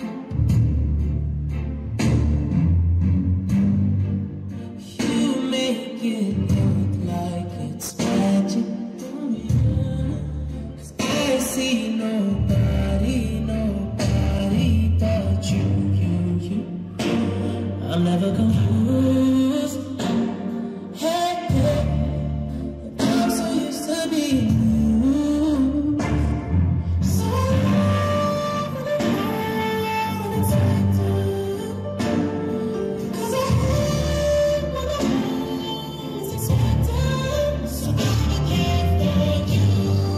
nobody, nobody but you, you, you. I'm never confused. Hey, hey, I'm so used to being you. So unexpected, 'cause I hate when I was expected. So I can't thank you.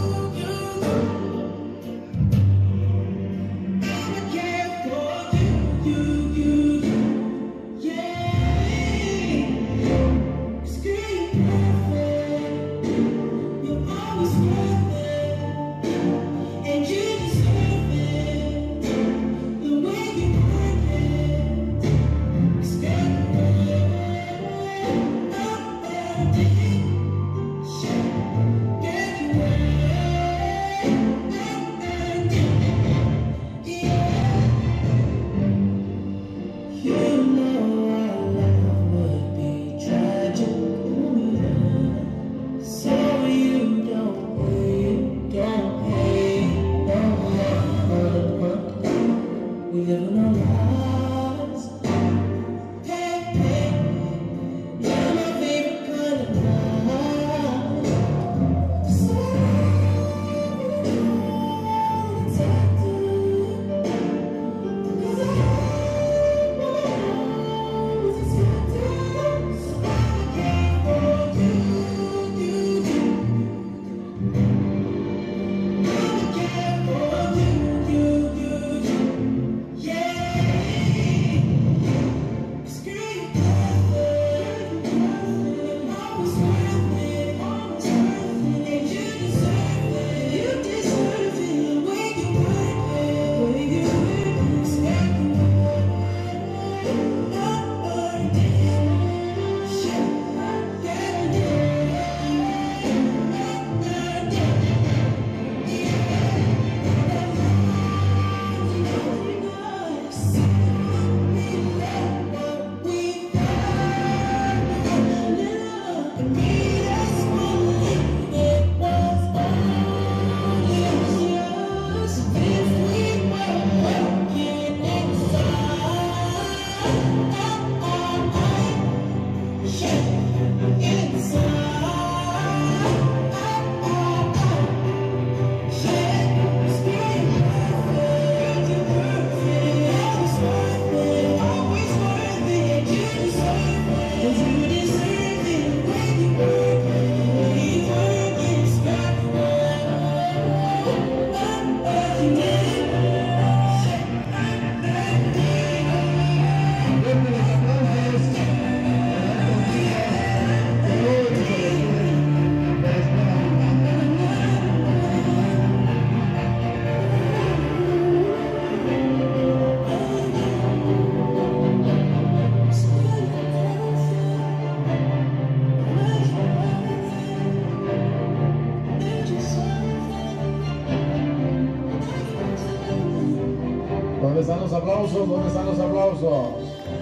¿Dónde están los aplausos? ¿Dónde están los aplausos?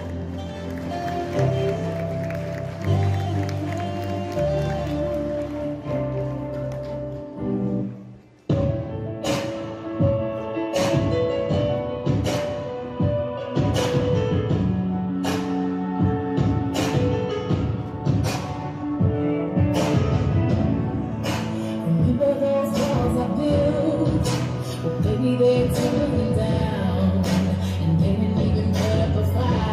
Remember those walls I built? Well, baby, they're tumbling down, and they didn't even put up a fight.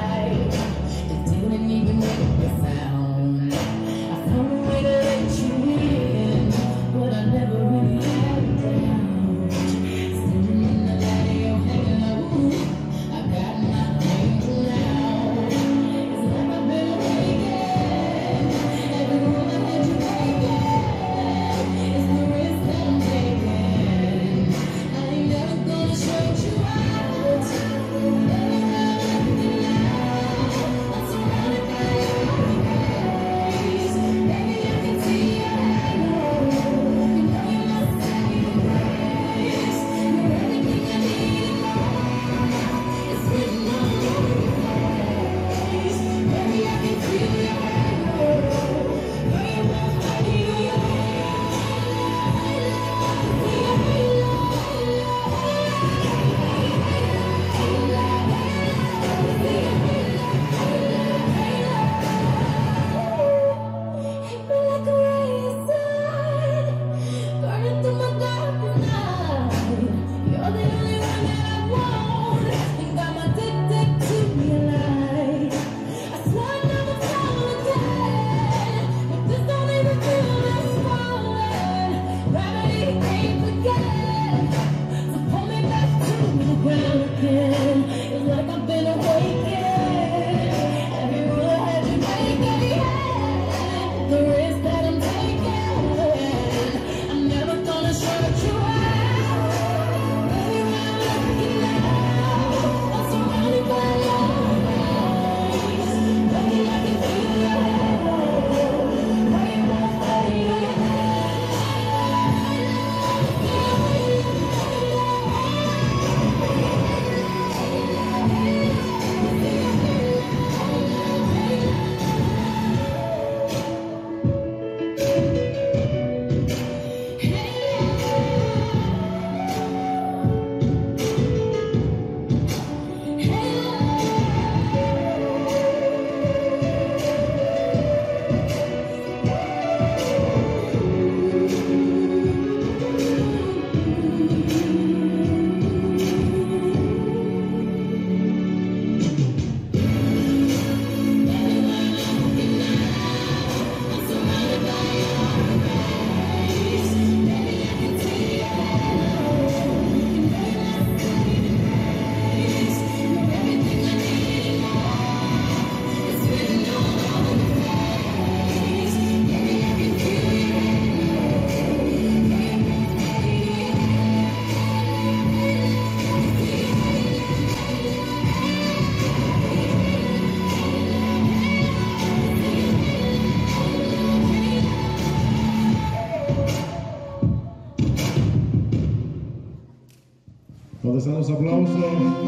¿Dónde están los aplausos?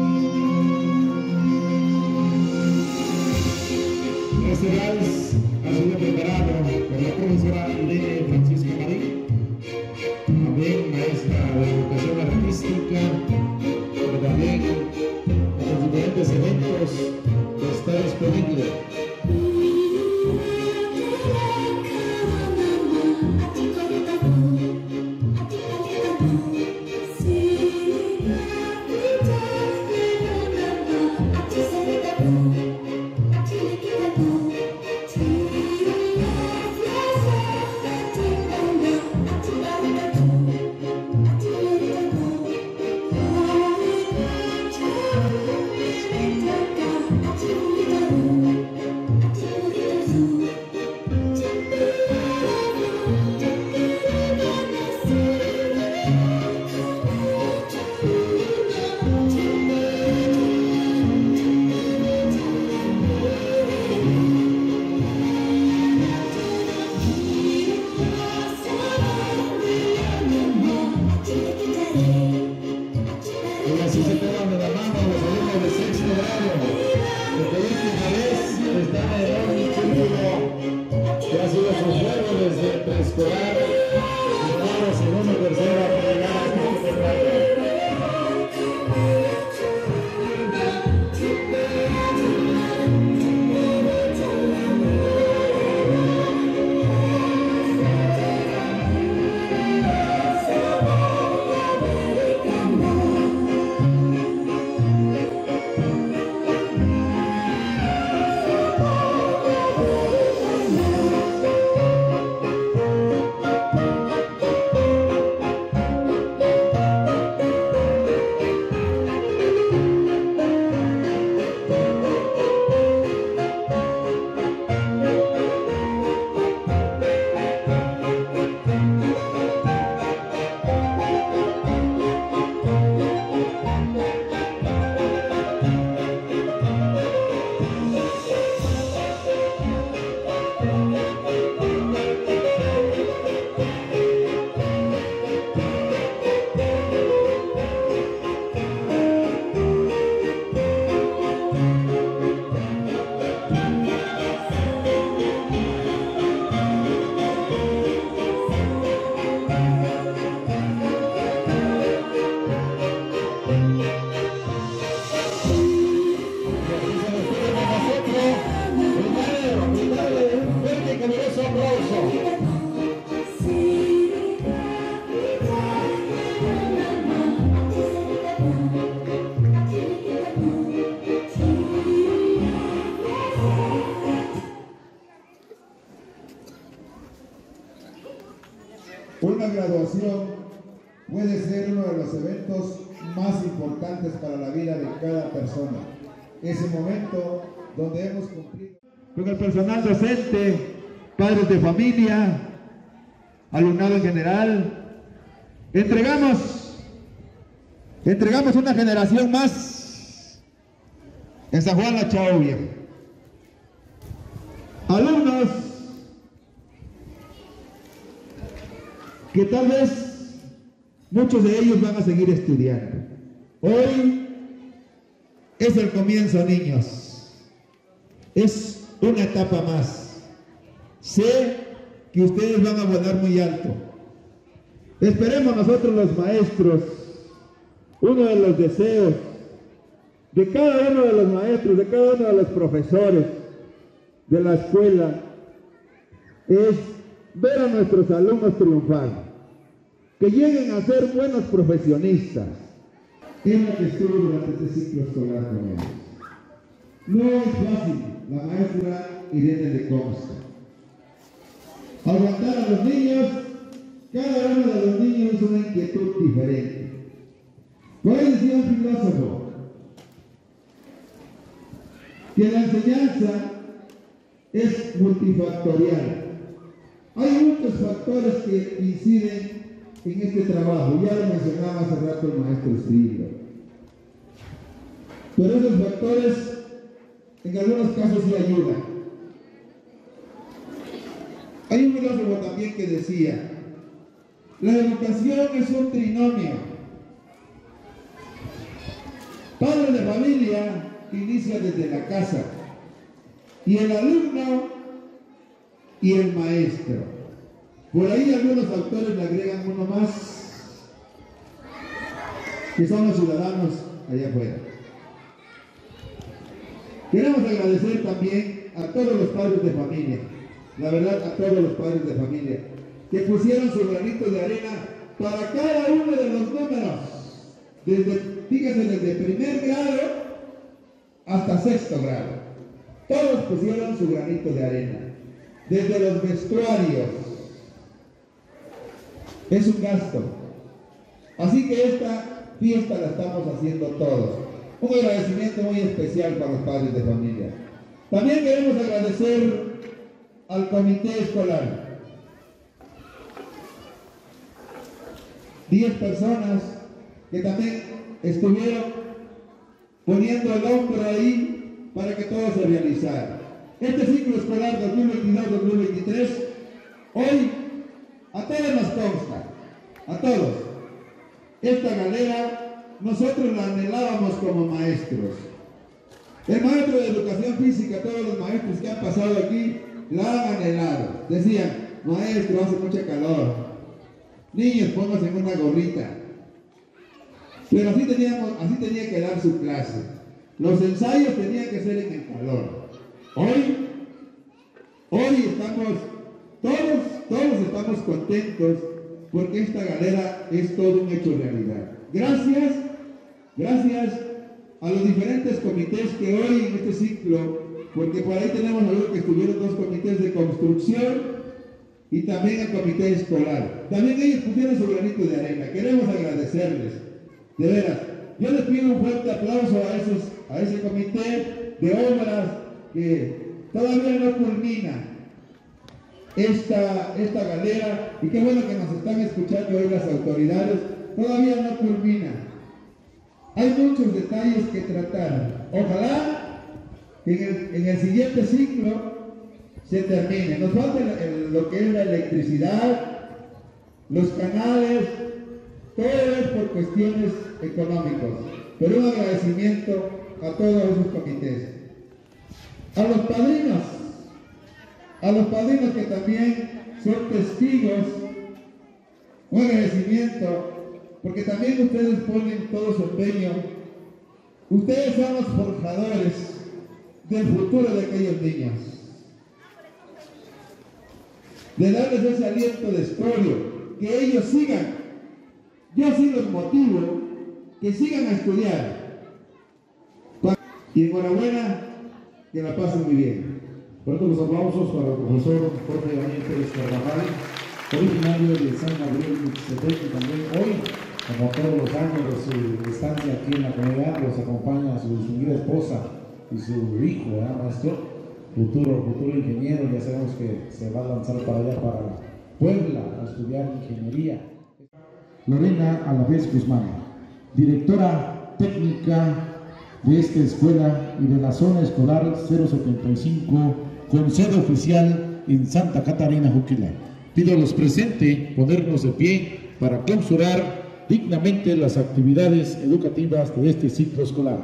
Este vals ha sido preparado por la profesora Irene Francisca Marín, también maestra de educación artística, pero también en los diferentes eventos está disponible. Una graduación puede ser uno de los eventos más importantes para la vida de cada persona. Ese momento donde hemos cumplido con el personal docente, padres de familia, alumnado en general, entregamos, entregamos una generación más en San Juan La Chavia. Alumnos que tal vez muchos de ellos van a seguir estudiando. Hoy es el comienzo, niños. Es una etapa más. Sé que ustedes van a volar muy alto. Esperemos nosotros los maestros, uno de los deseos de cada uno de los maestros, de cada uno de los profesores de la escuela, es ver a nuestros alumnos triunfar, que lleguen a ser buenos profesionistas. Es lo que estuvo durante este ciclo escolar con ellos. No es fácil, la maestra Irene le consta. Aguantar a los niños, cada uno de los niños es una inquietud diferente. Por ahí decía un filósofo que la enseñanza es multifactorial. Hay muchos factores que inciden en este trabajo, ya lo mencionaba hace rato el maestro Strillo. Pero esos factores en algunos casos sí ayudan. Hay un filósofo también que decía, la educación es un trinomio. Padre de familia que inicia desde la casa, y el alumno y el maestro. Por ahí algunos autores le agregan uno más, que son los ciudadanos allá afuera. Queremos agradecer también a todos los padres de familia, la verdad a todos los padres de familia, que pusieron su granito de arena para cada uno de los números, desde, fíjense, desde primer grado hasta sexto grado. Todos pusieron su granito de arena, desde los vestuarios. Es un gasto. Así que esta fiesta la estamos haciendo todos. Un agradecimiento muy especial para los padres de familia. También queremos agradecer al comité escolar. Diez personas que también estuvieron poniendo el hombro ahí para que todo se realizara. Este ciclo escolar dos mil veintidós dos mil veintitrés, hoy a todos nos consta, a todos. Esta galera nosotros la anhelábamos como maestros. El maestro de educación física, todos los maestros que han pasado aquí, la han anhelado. Decían, maestro, hace mucha calor. Niños, pónganse en una gorrita. Pero así, teníamos, así tenía que dar su clase. Los ensayos tenían que ser en el calor. Hoy, hoy estamos, todos, todos estamos contentos porque esta galera es todo un hecho realidad. Gracias, gracias a los diferentes comités que hoy en este ciclo, porque por ahí tenemos algo que estuvieron dos comités de construcción y también el comité escolar. También ellos pusieron su granito de arena. Queremos agradecerles, de veras. Yo les pido un fuerte aplauso a, esos, a ese comité de obras que todavía no culmina esta, esta galera, y qué bueno que nos están escuchando hoy las autoridades. Todavía no culmina. Hay muchos detalles que tratar. Ojalá que en el, en el siguiente ciclo se termine. Nos falta el, el, lo que es la electricidad, los canales, todo es por cuestiones económicas. Pero un agradecimiento a todos esos comités. A los padrinos, a los padrinos que también son testigos, un agradecimiento, porque también ustedes ponen todo su empeño. Ustedes son los forjadores del futuro de aquellos niños, de darles ese aliento de estudio, que ellos sigan. Yo sí los motivo que sigan a estudiar. Y enhorabuena, que la pasen muy bien. Por eso los aplausos para el profesor Jorge Daniel Pérez Carvajal, originario de San Gabriel Mixtepec, y también hoy, como todos los años de su estancia aquí en la comunidad, los acompaña su, su querida esposa y su hijo, ¿verdad, maestro? Futuro, futuro ingeniero, ya sabemos que se va a lanzar para allá, para Puebla, a estudiar ingeniería. Lorena Alavés Guzmán, directora técnica de esta escuela y de la zona escolar cero setenta y cinco, con sede oficial en Santa Catarina, Juquila. Pido a los presentes ponernos de pie para clausurar dignamente las actividades educativas de este ciclo escolar.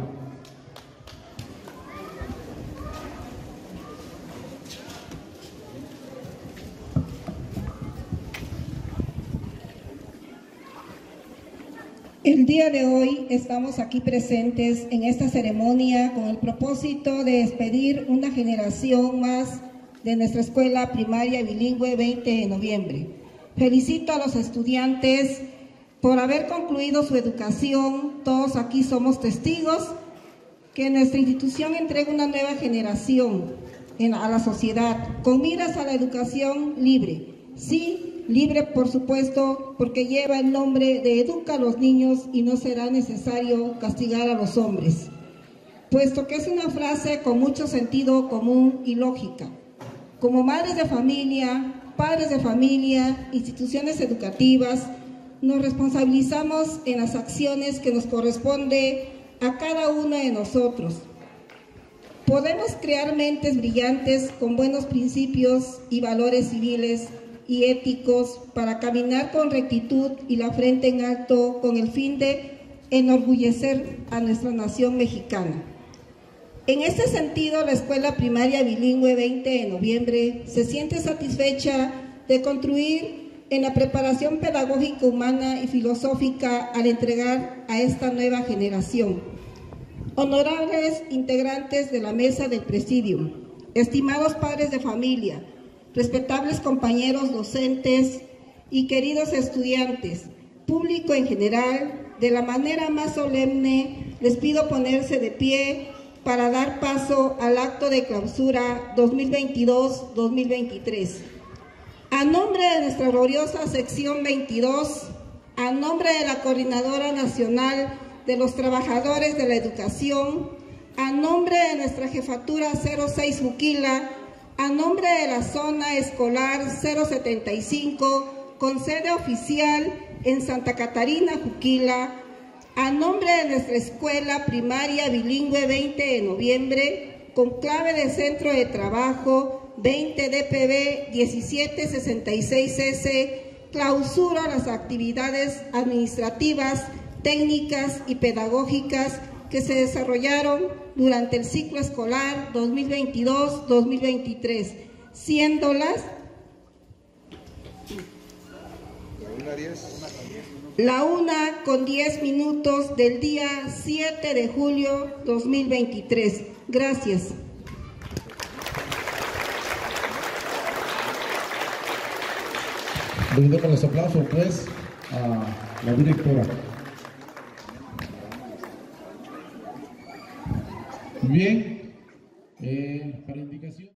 El día de hoy estamos aquí presentes en esta ceremonia con el propósito de despedir una generación más de nuestra escuela primaria bilingüe veinte de noviembre. Felicito a los estudiantes por haber concluido su educación. Todos aquí somos testigos que nuestra institución entrega una nueva generación en, a la sociedad con miras a la educación libre. Sí, libre, por supuesto, porque lleva el nombre de Educa a los niños y no será necesario castigar a los hombres, puesto que es una frase con mucho sentido común y lógica. Como madres de familia, padres de familia, instituciones educativas, nos responsabilizamos en las acciones que nos corresponde a cada uno de nosotros. Podemos crear mentes brillantes con buenos principios y valores civiles y éticos para caminar con rectitud y la frente en alto con el fin de enorgullecer a nuestra nación mexicana. En este sentido, la Escuela Primaria Bilingüe veinte de noviembre se siente satisfecha de contribuir en la preparación pedagógica, humana y filosófica al entregar a esta nueva generación. Honorables integrantes de la mesa del Presidium, estimados padres de familia, respetables compañeros docentes y queridos estudiantes, público en general, de la manera más solemne les pido ponerse de pie para dar paso al acto de clausura dos mil veintidós dos mil veintitrés. A nombre de nuestra gloriosa sección veintidós, a nombre de la Coordinadora Nacional de los Trabajadores de la Educación, a nombre de nuestra Jefatura cero seis Juquila, a nombre de la Zona Escolar cero setenta y cinco, con sede oficial en Santa Catarina, Juquila, a nombre de nuestra Escuela Primaria Bilingüe veinte de noviembre, con clave de Centro de Trabajo veinte D P B diecisiete sesenta y seis S, clausura las actividades administrativas, técnicas y pedagógicas que se desarrollaron durante el ciclo escolar dos mil veintidós dos mil veintitrés, siéndolas la una con diez minutos del día siete de julio dos mil veintitrés. Gracias. Brindemos los aplausos, pues, a la directora. Bien, eh, para indicación.